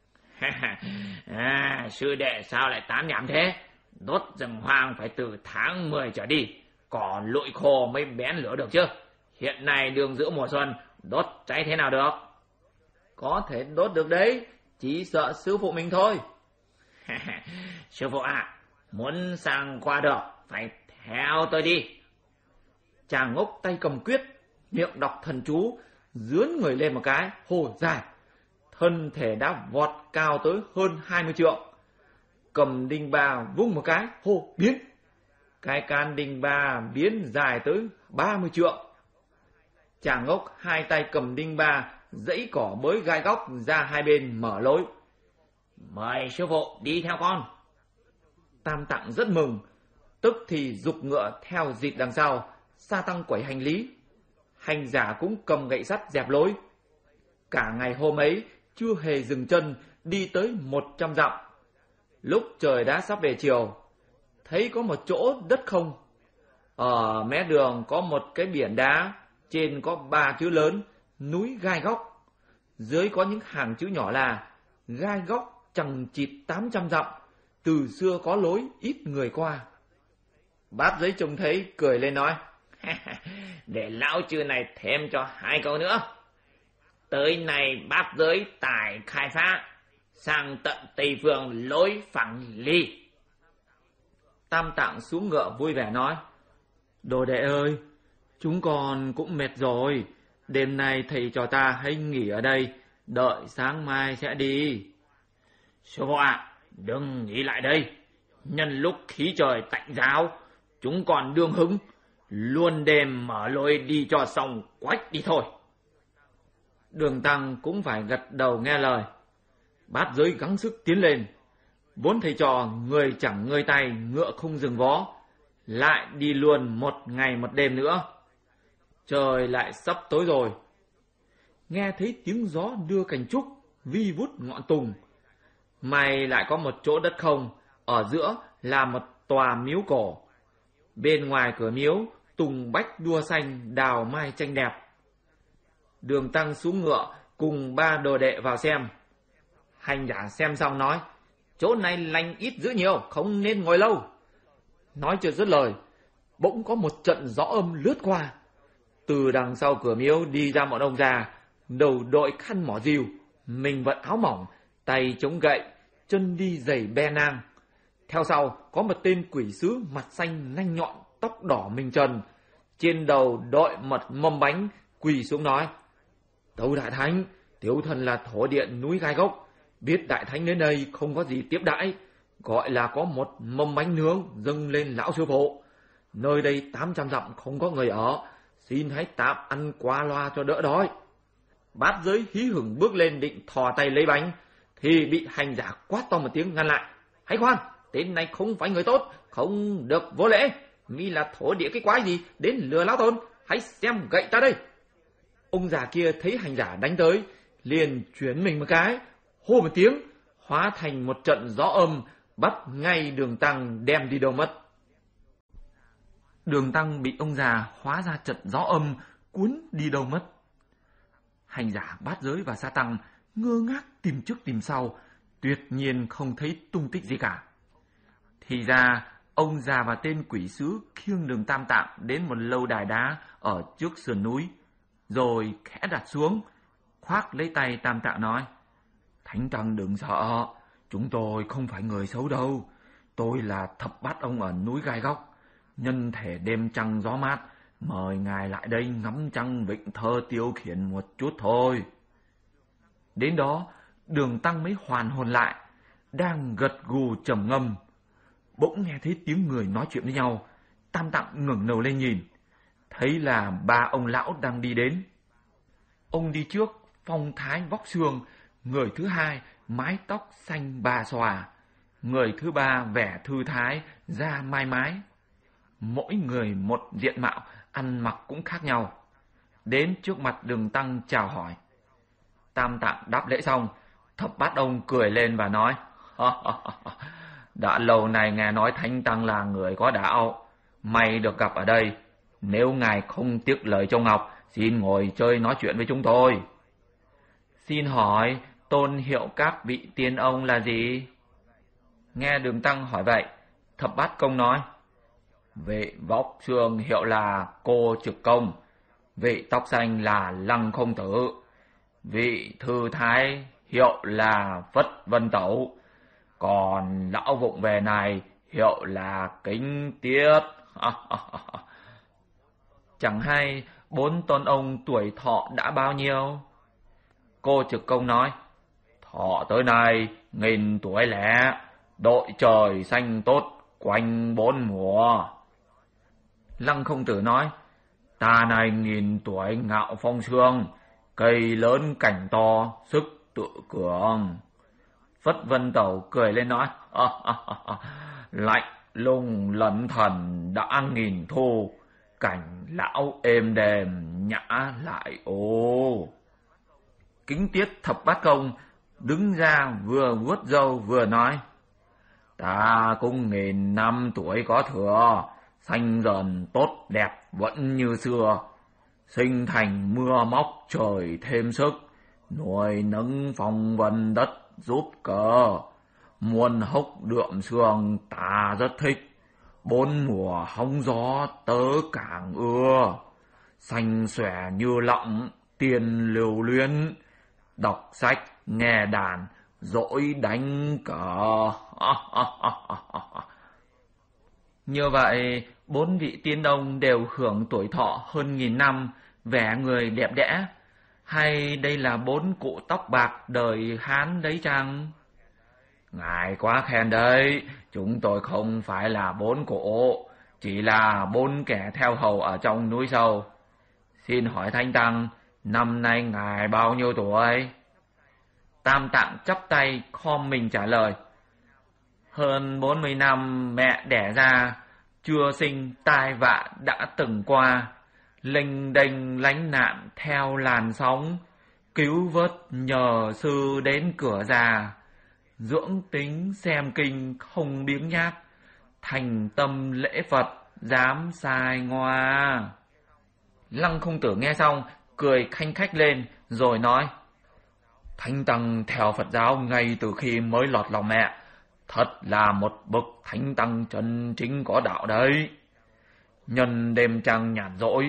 À, sư đệ sao lại tán nhảm thế? Đốt rừng hoang phải từ tháng mười trở đi, cỏ lụi khô mới bén lửa được chứ. Hiện nay đường giữa mùa xuân, đốt cháy thế nào được? "Có thể đốt được đấy, chỉ sợ sư phụ mình thôi." "Sư phụ ạ, à, muốn sang qua được, phải theo tôi đi." Chàng Ngốc tay cầm quyết, miệng đọc thần chú, dướn người lên một cái, hô dài. Thân thể đã vọt cao tới hơn hai mươi trượng. Cầm đinh ba vung một cái, hô biến. Cái can đinh ba biến dài tới ba mươi trượng. Chàng Ngốc hai tay cầm đinh ba, dãy cỏ bới gai góc ra hai bên mở lối. "Mời sư phụ đi theo con." Tam Tạng rất mừng, tức thì giục ngựa theo dịt đằng sau, sa tăng quẩy hành lý. Hành giả cũng cầm gậy sắt dẹp lối. Cả ngày hôm ấy chưa hề dừng chân, đi tới một trăm dặm. Lúc trời đã sắp về chiều, thấy có một chỗ đất không. Ở mé đường có một cái biển đá, trên có ba chữ lớn: núi gai góc. Dưới có những hàng chữ nhỏ là: gai góc chằng chịt tám trăm dặm, từ xưa có lối ít người qua. Bát Giới trông thấy cười lên nói: "Để lão chư này thêm cho hai câu nữa. Tới nay Bát Giới tài khai phá, sang tận Tây Phương lối phẳng ly." Tam Tạng xuống ngựa vui vẻ nói: "Đồ đệ ơi, chúng con cũng mệt rồi, đêm nay thầy trò ta hãy nghỉ ở đây, đợi sáng mai sẽ đi." "Sư phụ ạ, à, đừng nghỉ lại đây. Nhân lúc khí trời tạnh giáo, chúng còn đương hứng, luôn đêm mở lối đi cho xong quách đi thôi." Đường Tăng cũng phải gật đầu nghe lời. Bát Giới gắng sức tiến lên. Bốn thầy trò người chẳng ngơi tay, ngựa không dừng vó, lại đi luôn một ngày một đêm nữa. Trời lại sắp tối rồi. Nghe thấy tiếng gió đưa cành trúc, vi vút ngọn tùng. May lại có một chỗ đất không, ở giữa là một tòa miếu cổ. Bên ngoài cửa miếu, tùng bách đua xanh, đào mai tranh đẹp. Đường Tăng xuống ngựa cùng ba đồ đệ vào xem. Hành giả xem xong nói: "Chỗ này lành ít dữ nhiều, không nên ngồi lâu." Nói chưa dứt lời, bỗng có một trận gió âm lướt qua. Từ đằng sau cửa miếu đi ra một ông già, đầu đội khăn mỏ rìu, mình vận áo mỏng, tay chống gậy, chân đi giày be nang. Theo sau có một tên quỷ sứ mặt xanh nanh nhọn, tóc đỏ mình trần, trên đầu đội một mâm bánh, quỳ xuống nói: Tâu đại thánh, tiểu thần là thổ điện núi Gai Gốc, biết đại thánh đến đây không có gì tiếp đãi, gọi là có một mâm bánh nướng dâng lên lão sư phụ. Nơi đây tám trăm dặm không có người ở, xin hãy tạm ăn qua loa cho đỡ đói. Bát giới hí hửng bước lên định thò tay lấy bánh, thì bị hành giả quát to một tiếng ngăn lại: Hãy khoan, tên này không phải người tốt, không được vô lễ. Mi là thổ địa cái quái gì đến lừa lão tôn, hãy xem gậy ta đây. Ông già kia thấy hành giả đánh tới, liền chuyển mình một cái, hô một tiếng, hóa thành một trận gió âm, bắt ngay Đường Tăng đem đi đâu mất. Đường Tăng bị ông già hóa ra trận gió âm, cuốn đi đâu mất. Hành giả Bát Giới và Sa Tăng ngơ ngác tìm trước tìm sau, tuyệt nhiên không thấy tung tích gì cả. Thì ra ông già và tên quỷ sứ khiêng Đường Tam Tạng đến một lâu đài đá ở trước sườn núi, rồi khẽ đặt xuống, khoác lấy tay Tam Tạng nói: Thánh Tăng đừng sợ, chúng tôi không phải người xấu đâu. Tôi là thập bát ông ở núi Gai Góc, nhân thể đêm trăng gió mát, mời ngài lại đây ngắm trăng vịnh thơ tiêu khiển một chút thôi. Đến đó Đường Tăng mới hoàn hồn lại, đang gật gù trầm ngâm, bỗng nghe thấy tiếng người nói chuyện với nhau. Tam Tạng ngẩng đầu lên nhìn, thấy là ba ông lão đang đi đến. Ông đi trước phong thái vóc xương, người thứ hai mái tóc xanh bà xòa, người thứ ba vẻ thư thái, da mai mái. Mỗi người một diện mạo, ăn mặc cũng khác nhau. Đến trước mặt Đường Tăng chào hỏi. Tam Tạng đáp lễ xong, thập bát ông cười lên và nói: Đã lâu nay nghe nói Thánh Tăng là người có đạo, may được gặp ở đây. Nếu ngài không tiếc lời châu ngọc, xin ngồi chơi nói chuyện với chúng tôi. Xin hỏi tôn hiệu các vị tiên ông là gì? Nghe Đường Tăng hỏi vậy, thập bát công nói: Vị vóc xương hiệu là Cô Trực Công, vị tóc xanh là Lăng Không Tử, vị thư thái hiệu là Phất Vân Tẩu, còn lão vụng về này hiệu là Kính Tiết. Chẳng hay bốn tôn ông tuổi thọ đã bao nhiêu? Cô Trực Công nói: Thọ tới nay nghìn tuổi lẻ, đội trời xanh tốt quanh bốn mùa. Lăng Không Tử nói: Ta này nghìn tuổi ngạo phong sương, cây lớn cảnh to, sức tự cường. Phất Vân Tẩu cười lên nói: Lạnh lùng lẩn thần đã nghìn thu, cảnh lão êm đềm nhã lại ô. Kính Tiết thập bát công đứng ra vừa vuốt râu vừa nói: Ta cũng nghìn năm tuổi có thừa, xanh dần tốt đẹp vẫn như xưa, sinh thành mưa móc trời thêm sức, nuôi nấng phong vân đất giúp cờ, muôn hốc đượm sương ta rất thích, bốn mùa hóng gió tớ càng ưa, xanh xòe như lọng tiền lưu luyến, đọc sách nghe đàn dỗi đánh cờ. Như vậy bốn vị tiên ông đều hưởng tuổi thọ hơn nghìn năm, vẻ người đẹp đẽ, hay đây là bốn cụ tóc bạc đời Hán đấy chăng? Ngài quá khen đấy, chúng tôi không phải là bốn cụ, chỉ là bốn kẻ theo hầu ở trong núi sâu. Xin hỏi Thánh Tăng, năm nay ngài bao nhiêu tuổi? Tam Tạng chắp tay khom mình trả lời: Hơn bốn mươi năm mẹ đẻ ra, chưa sinh tai vạ đã từng qua, lênh đênh lánh nạn theo làn sóng, cứu vớt nhờ sư đến cửa già, dưỡng tính xem kinh không biếng nhác, thành tâm lễ Phật dám sai ngoa. Lăng Không Tử nghe xong cười khanh khách lên rồi nói: Thánh Tăng theo Phật giáo ngay từ khi mới lọt lòng mẹ, thật là một bậc Thánh Tăng chân chính có đạo đấy. Nhân đêm trăng nhàn rỗi,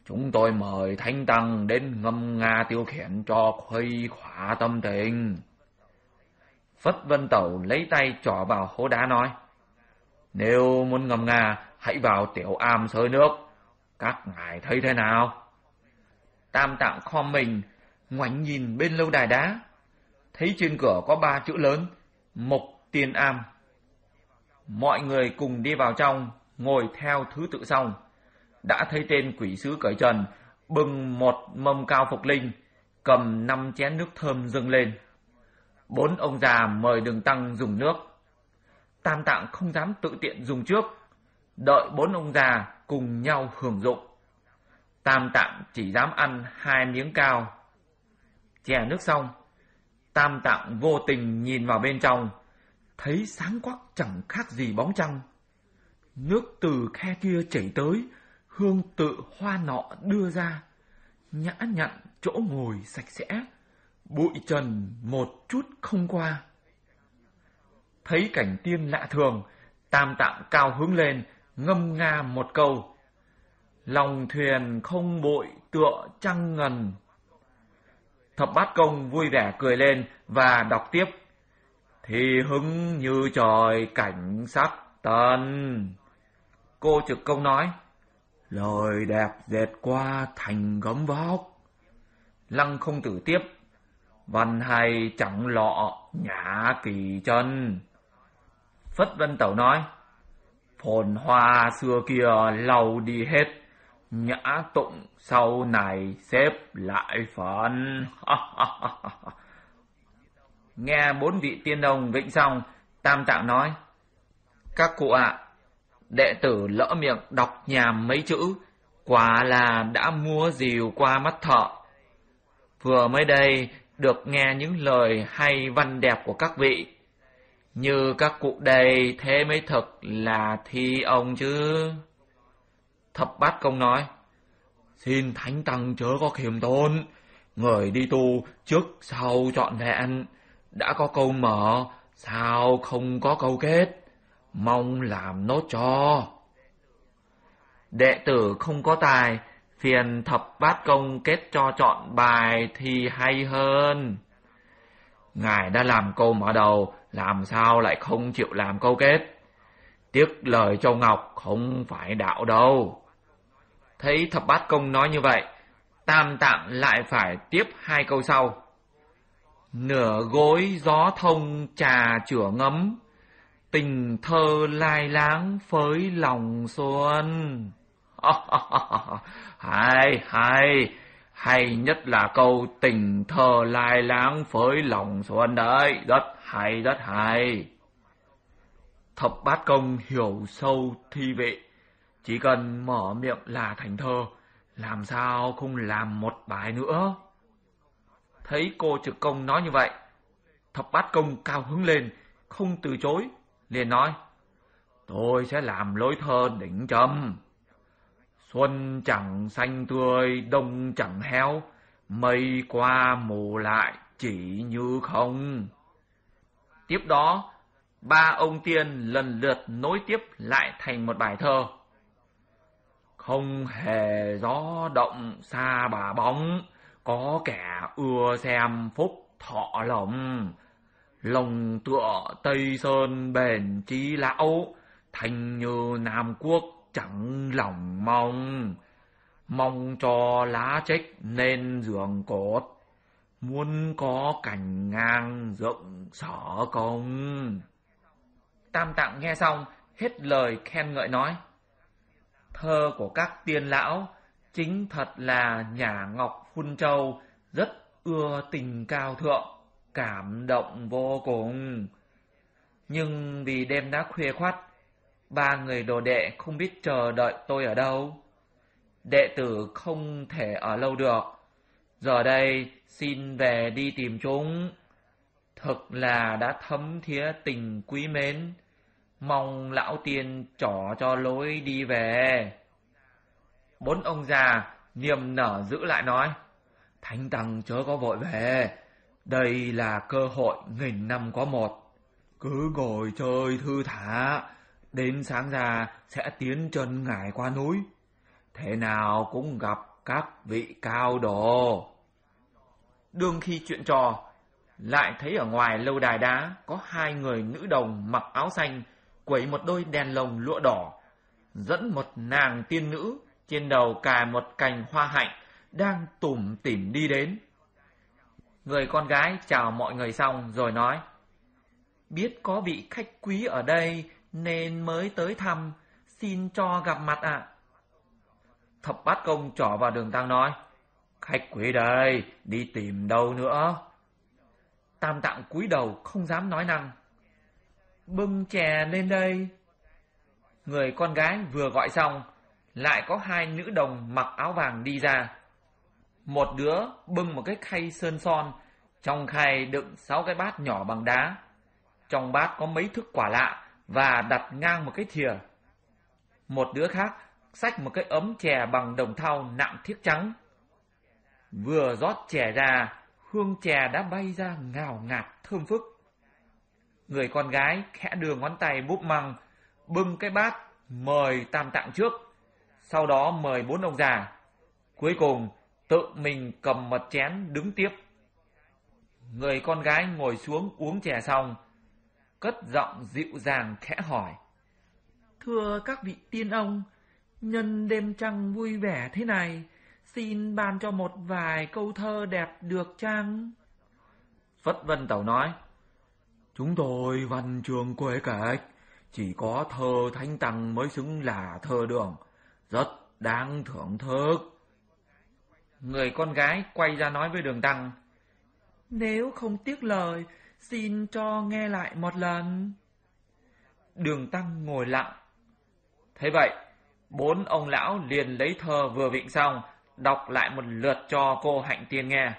chúng tôi mời Thánh Tăng đến ngâm nga tiêu khiển cho khuây khỏa tâm tình. Phất Vân Tẩu lấy tay trỏ vào hố đá nói, nếu muốn ngâm nga, hãy vào tiểu am sới nước, các ngài thấy thế nào? Tam Tạng khom mình, ngoảnh nhìn bên lâu đài đá, thấy trên cửa có ba chữ lớn, Mộc Tiên Am. Mọi người cùng đi vào trong, ngồi theo thứ tự xong. Đã thấy tên quỷ sứ cởi trần, bưng một mâm cao phục linh, cầm năm chén nước thơm dâng lên. Bốn ông già mời Đường Tăng dùng nước. Tam Tạng không dám tự tiện dùng trước, đợi bốn ông già cùng nhau hưởng dụng. Tam Tạng chỉ dám ăn hai miếng cao. Chè nước xong, Tam Tạng vô tình nhìn vào bên trong, thấy sáng quắc chẳng khác gì bóng trăng. Nước từ khe kia chảy tới, hương tự hoa nọ đưa ra, nhã nhặn chỗ ngồi sạch sẽ, bụi trần một chút không qua. Thấy cảnh tiên lạ thường, Tam Tạng cao hứng lên, ngâm nga một câu, lòng thuyền không bụi tựa trăng ngần. Thập Bát Công vui vẻ cười lên và đọc tiếp, thì hứng như trời cảnh sắc tân. Cô Trực Công nói, lời đẹp dệt qua thành gấm vóc. Lăng Không Tử tiếp, văn hay chẳng lọ nhã kỳ chân. Phất Vân Tẩu nói, phồn hoa xưa kia lau đi hết, nhã tụng sau này xếp lại phần. Nghe bốn vị tiên đồng vịnh xong, Tam Tạng nói, các cụ ạ, à, đệ tử lỡ miệng đọc nhàm mấy chữ, quả là đã múa rìu qua mắt thợ. Vừa mới đây được nghe những lời hay văn đẹp của các vị, như các cụ đây thế mới thực là thi ông chứ. Thập Bát Công nói, xin Thánh Tăng chớ có khiêm tốn, người đi tu trước sau trọn vẹn, đã có câu mở, sao không có câu kết, mong làm nốt cho. Đệ tử không có tài, phiền Thập Bát Công kết cho chọn bài thì hay hơn. Ngài đã làm câu mở đầu, làm sao lại không chịu làm câu kết? Tiếc lời Châu Ngọc không phải đạo đâu. Thấy Thập Bát Công nói như vậy, Tam Tạng lại phải tiếp hai câu sau. Nửa gối gió thông trà chửa ngấm, tình thơ lai láng phới lòng xuân. Hay, hay, hay nhất là câu tình thơ lai láng phới lòng xuân đấy, rất hay, rất hay. Thập Bát Công hiểu sâu thi vị, chỉ cần mở miệng là thành thơ, làm sao không làm một bài nữa. Thấy cô Trực Công nói như vậy, Thập Bát Công cao hứng lên, không từ chối, liền nói, tôi sẽ làm lối thơ đỉnh trầm. Xuân chẳng xanh tươi, đông chẳng héo, mây qua mù lại chỉ như không. Tiếp đó, ba ông tiên lần lượt nối tiếp lại thành một bài thơ. Không hề gió động xa bà bóng, có kẻ ưa xem phúc thọ lộc. Lòng tựa Tây Sơn bền chí lão, thành như Nam Quốc chẳng lòng mong. Mong cho lá trách nên giường cốt, muốn có cành ngang rộng sở công. Tam Tạng nghe xong, hết lời khen ngợi nói, thơ của các tiên lão chính thật là nhả ngọc phun châu, rất ưa tình cao thượng, cảm động vô cùng. Nhưng vì đêm đã khuya khoắt, ba người đồ đệ không biết chờ đợi tôi ở đâu. Đệ tử không thể ở lâu được, giờ đây xin về đi tìm chúng. Thực là đã thấm thía tình quý mến, mong lão tiên trỏ cho lối đi về. Bốn ông già niềm nở giữ lại nói, Thánh Tăng chớ có vội về, đây là cơ hội nghìn năm có một. Cứ ngồi chơi thư thả, đến sáng ra sẽ tiến chân ngài qua núi. Thế nào cũng gặp các vị cao đồ. Đương khi chuyện trò, lại thấy ở ngoài lâu đài đá có hai người nữ đồng mặc áo xanh, quẩy một đôi đèn lồng lụa đỏ, dẫn một nàng tiên nữ trên đầu cài một cành hoa hạnh đang tủm tỉm đi đến. Người con gái chào mọi người xong rồi nói: biết có vị khách quý ở đây nên mới tới thăm, xin cho gặp mặt ạ. Thập Bát Công trỏ vào Đường Tăng nói: khách quý đây, đi tìm đâu nữa? Tam Tạng cúi đầu không dám nói năng. Bưng chè lên đây. Người con gái vừa gọi xong, lại có hai nữ đồng mặc áo vàng đi ra. Một đứa bưng một cái khay sơn son, trong khay đựng sáu cái bát nhỏ bằng đá. Trong bát có mấy thức quả lạ và đặt ngang một cái thìa. Một đứa khác xách một cái ấm chè bằng đồng thau nặng thiếc trắng. Vừa rót chè ra, hương chè đã bay ra ngào ngạt thơm phức. Người con gái khẽ đưa ngón tay búp măng, bưng cái bát mời Tam Tạng trước, sau đó mời bốn ông già. Cuối cùng tự mình cầm một chén đứng tiếp. Người con gái ngồi xuống uống chè xong, cất giọng dịu dàng khẽ hỏi: thưa các vị tiên ông, nhân đêm trăng vui vẻ thế này, xin ban cho một vài câu thơ đẹp được chăng? Phất Vân Tẩu nói: chúng tôi văn chương quê cách, chỉ có thơ Thánh Tăng mới xứng là thơ đường, rất đáng thưởng thức. Người con gái quay ra nói với Đường Tăng: nếu không tiếc lời, xin cho nghe lại một lần. Đường Tăng ngồi lặng. Thế vậy, bốn ông lão liền lấy thơ vừa vịnh xong, đọc lại một lượt cho cô Hạnh Tiên nghe.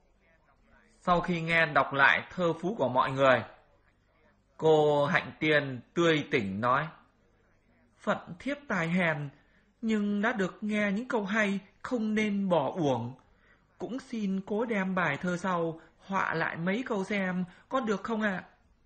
Sau khi nghe đọc lại thơ phú của mọi người, cô Hạnh Tiên tươi tỉnh nói: phận thiếp tài hèn, nhưng đã được nghe những câu hay, không nên bỏ uổng. Cũng xin cố đem bài thơ sau họa lại mấy câu xem có được không ạ?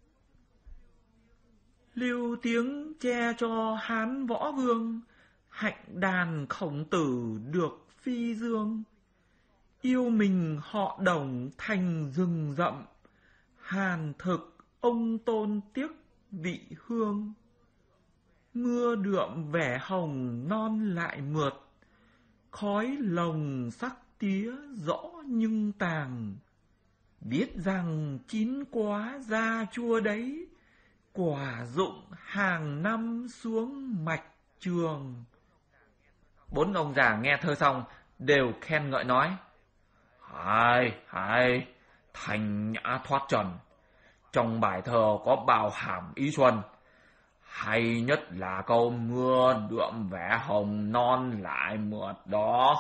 Lưu tiếng che cho Hán võ vương, hạnh đàn Khổng Tử được phi dương. Yêu mình họ Đồng thành rừng rậm, hàn thực ông tôn tiếc vị hương. Mưa đượm vẻ hồng non lại mượt, khói lồng sắc tía rõ nhưng tàng. Biết rằng chín quá da chua đấy, quả dụng hàng năm xuống mạch trường. Bốn ông già nghe thơ xong đều khen ngợi nói: hay, hay, thanh nhã thoát trần. Trong bài thơ có bao hàm ý xuân. Hay nhất là câu mưa đượm vẻ hồng non lại mượt đó.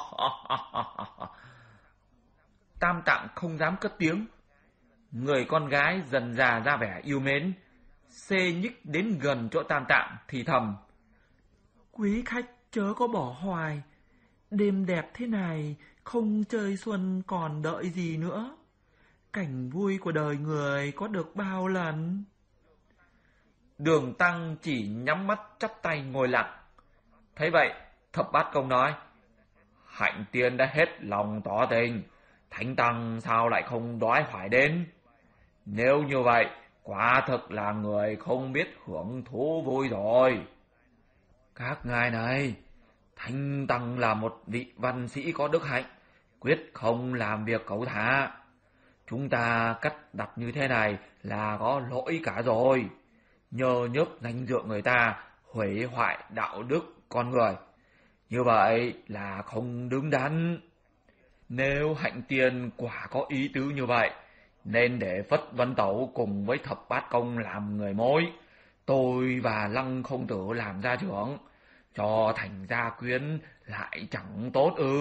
Tam Tạng không dám cất tiếng. Người con gái dần già ra vẻ yêu mến, xê nhích đến gần chỗ Tam Tạng thì thầm: quý khách chớ có bỏ hoài, đêm đẹp thế này, không chơi xuân còn đợi gì nữa. Cảnh vui của đời người có được bao lần. Đường Tăng chỉ nhắm mắt chắp tay ngồi lặng. Thấy vậy, Thập Bát Công nói: Hạnh Tiên đã hết lòng tỏ tình, Thánh Tăng sao lại không đói phải đến? Nếu như vậy, quả thực là người không biết hưởng thú vui rồi. Các ngài này, Thánh Tăng là một vị văn sĩ có đức hạnh, quyết không làm việc cẩu thả. Chúng ta cắt đặt như thế này là có lỗi cả rồi. Nhờ nhớp danh dự người ta, hủy hoại đạo đức con người. Như vậy là không đứng đắn. Nếu Hạnh Tiên quả có ý tứ như vậy, nên để Phất Vân Tẩu cùng với Thập Bát Công làm người mối, tôi và Lăng Không Tử làm gia trưởng, cho thành gia quyến lại chẳng tốt ư?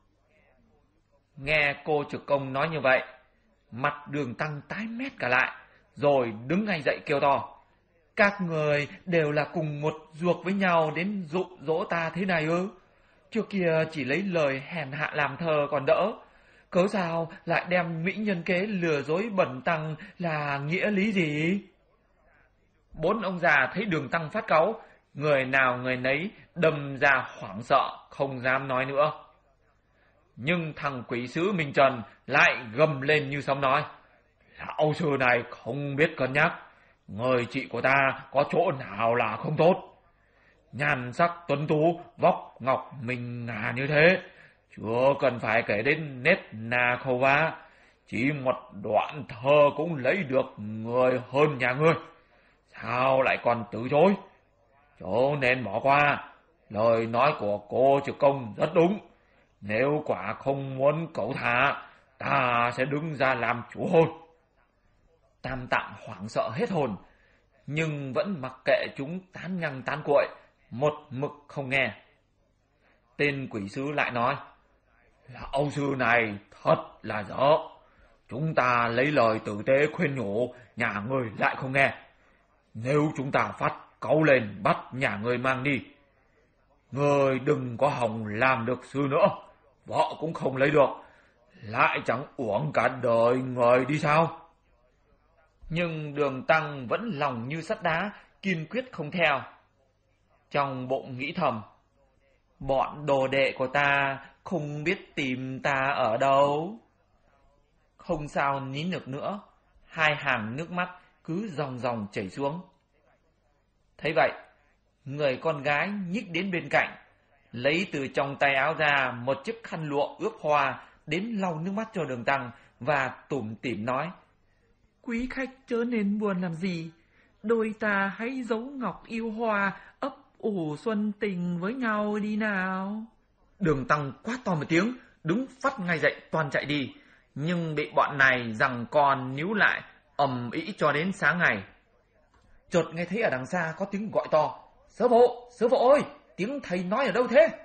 Nghe cô Trực Công nói như vậy, mặt Đường Tăng tái mét cả lại, rồi đứng ngay dậy kêu to: các người đều là cùng một ruột với nhau đến dụ dỗ ta thế này ư? Trước kia chỉ lấy lời hèn hạ làm thơ còn đỡ, cớ sao lại đem mỹ nhân kế lừa dối bẩn tăng là nghĩa lý gì? Bốn ông già thấy Đường Tăng phát cáu, người nào người nấy đâm ra hoảng sợ, không dám nói nữa. Nhưng thằng quỷ sứ Minh Trần lại gầm lên như sấm nói: Lão sư này không biết cân nhắc, người chị của ta có chỗ nào là không tốt. Nhan sắc tuấn tú, vóc ngọc mình ngà như thế, chưa cần phải kể đến nét na khâu vá, chỉ một đoạn thơ cũng lấy được người hơn nhà ngươi, sao lại còn từ chối? Chỗ nên bỏ qua. Lời nói của cô Trực Công rất đúng, nếu quả không muốn cậu thả, ta sẽ đứng ra làm chủ hôn. Tam Tạng hoảng sợ hết hồn, nhưng vẫn mặc kệ chúng tán nhăng tán cuội, một mực không nghe. Tên quỷ sứ lại nói: Lão sư này thật là dở, chúng ta lấy lời tử tế khuyên nhủ, nhà ngươi lại không nghe. Nếu chúng ta phát cáu lên bắt nhà ngươi mang đi, ngươi đừng có hòng làm được sư nữa, vợ cũng không lấy được, lại chẳng uổng cả đời người đi sao? Nhưng Đường Tăng vẫn lòng như sắt đá, kiên quyết không theo. Trong bụng nghĩ thầm: bọn đồ đệ của ta không biết tìm ta ở đâu. Không sao nín được nữa, hai hàng nước mắt cứ ròng ròng chảy xuống. Thấy vậy, người con gái nhích đến bên cạnh, lấy từ trong tay áo ra một chiếc khăn lụa ướp hoa, đến lau nước mắt cho Đường Tăng và tủm tỉm nói: Quý khách chớ nên buồn làm gì, đôi ta hãy giấu ngọc yêu hoa, ấp ủ xuân tình với nhau đi nào. Đường Tăng quát to một tiếng, đứng phắt ngay dậy toan chạy đi, nhưng bị bọn này giằng con níu lại, ầm ĩ cho đến sáng ngày. Chợt nghe thấy ở đằng xa có tiếng gọi to: Sư phụ, sư phụ ơi, tiếng thầy nói ở đâu thế?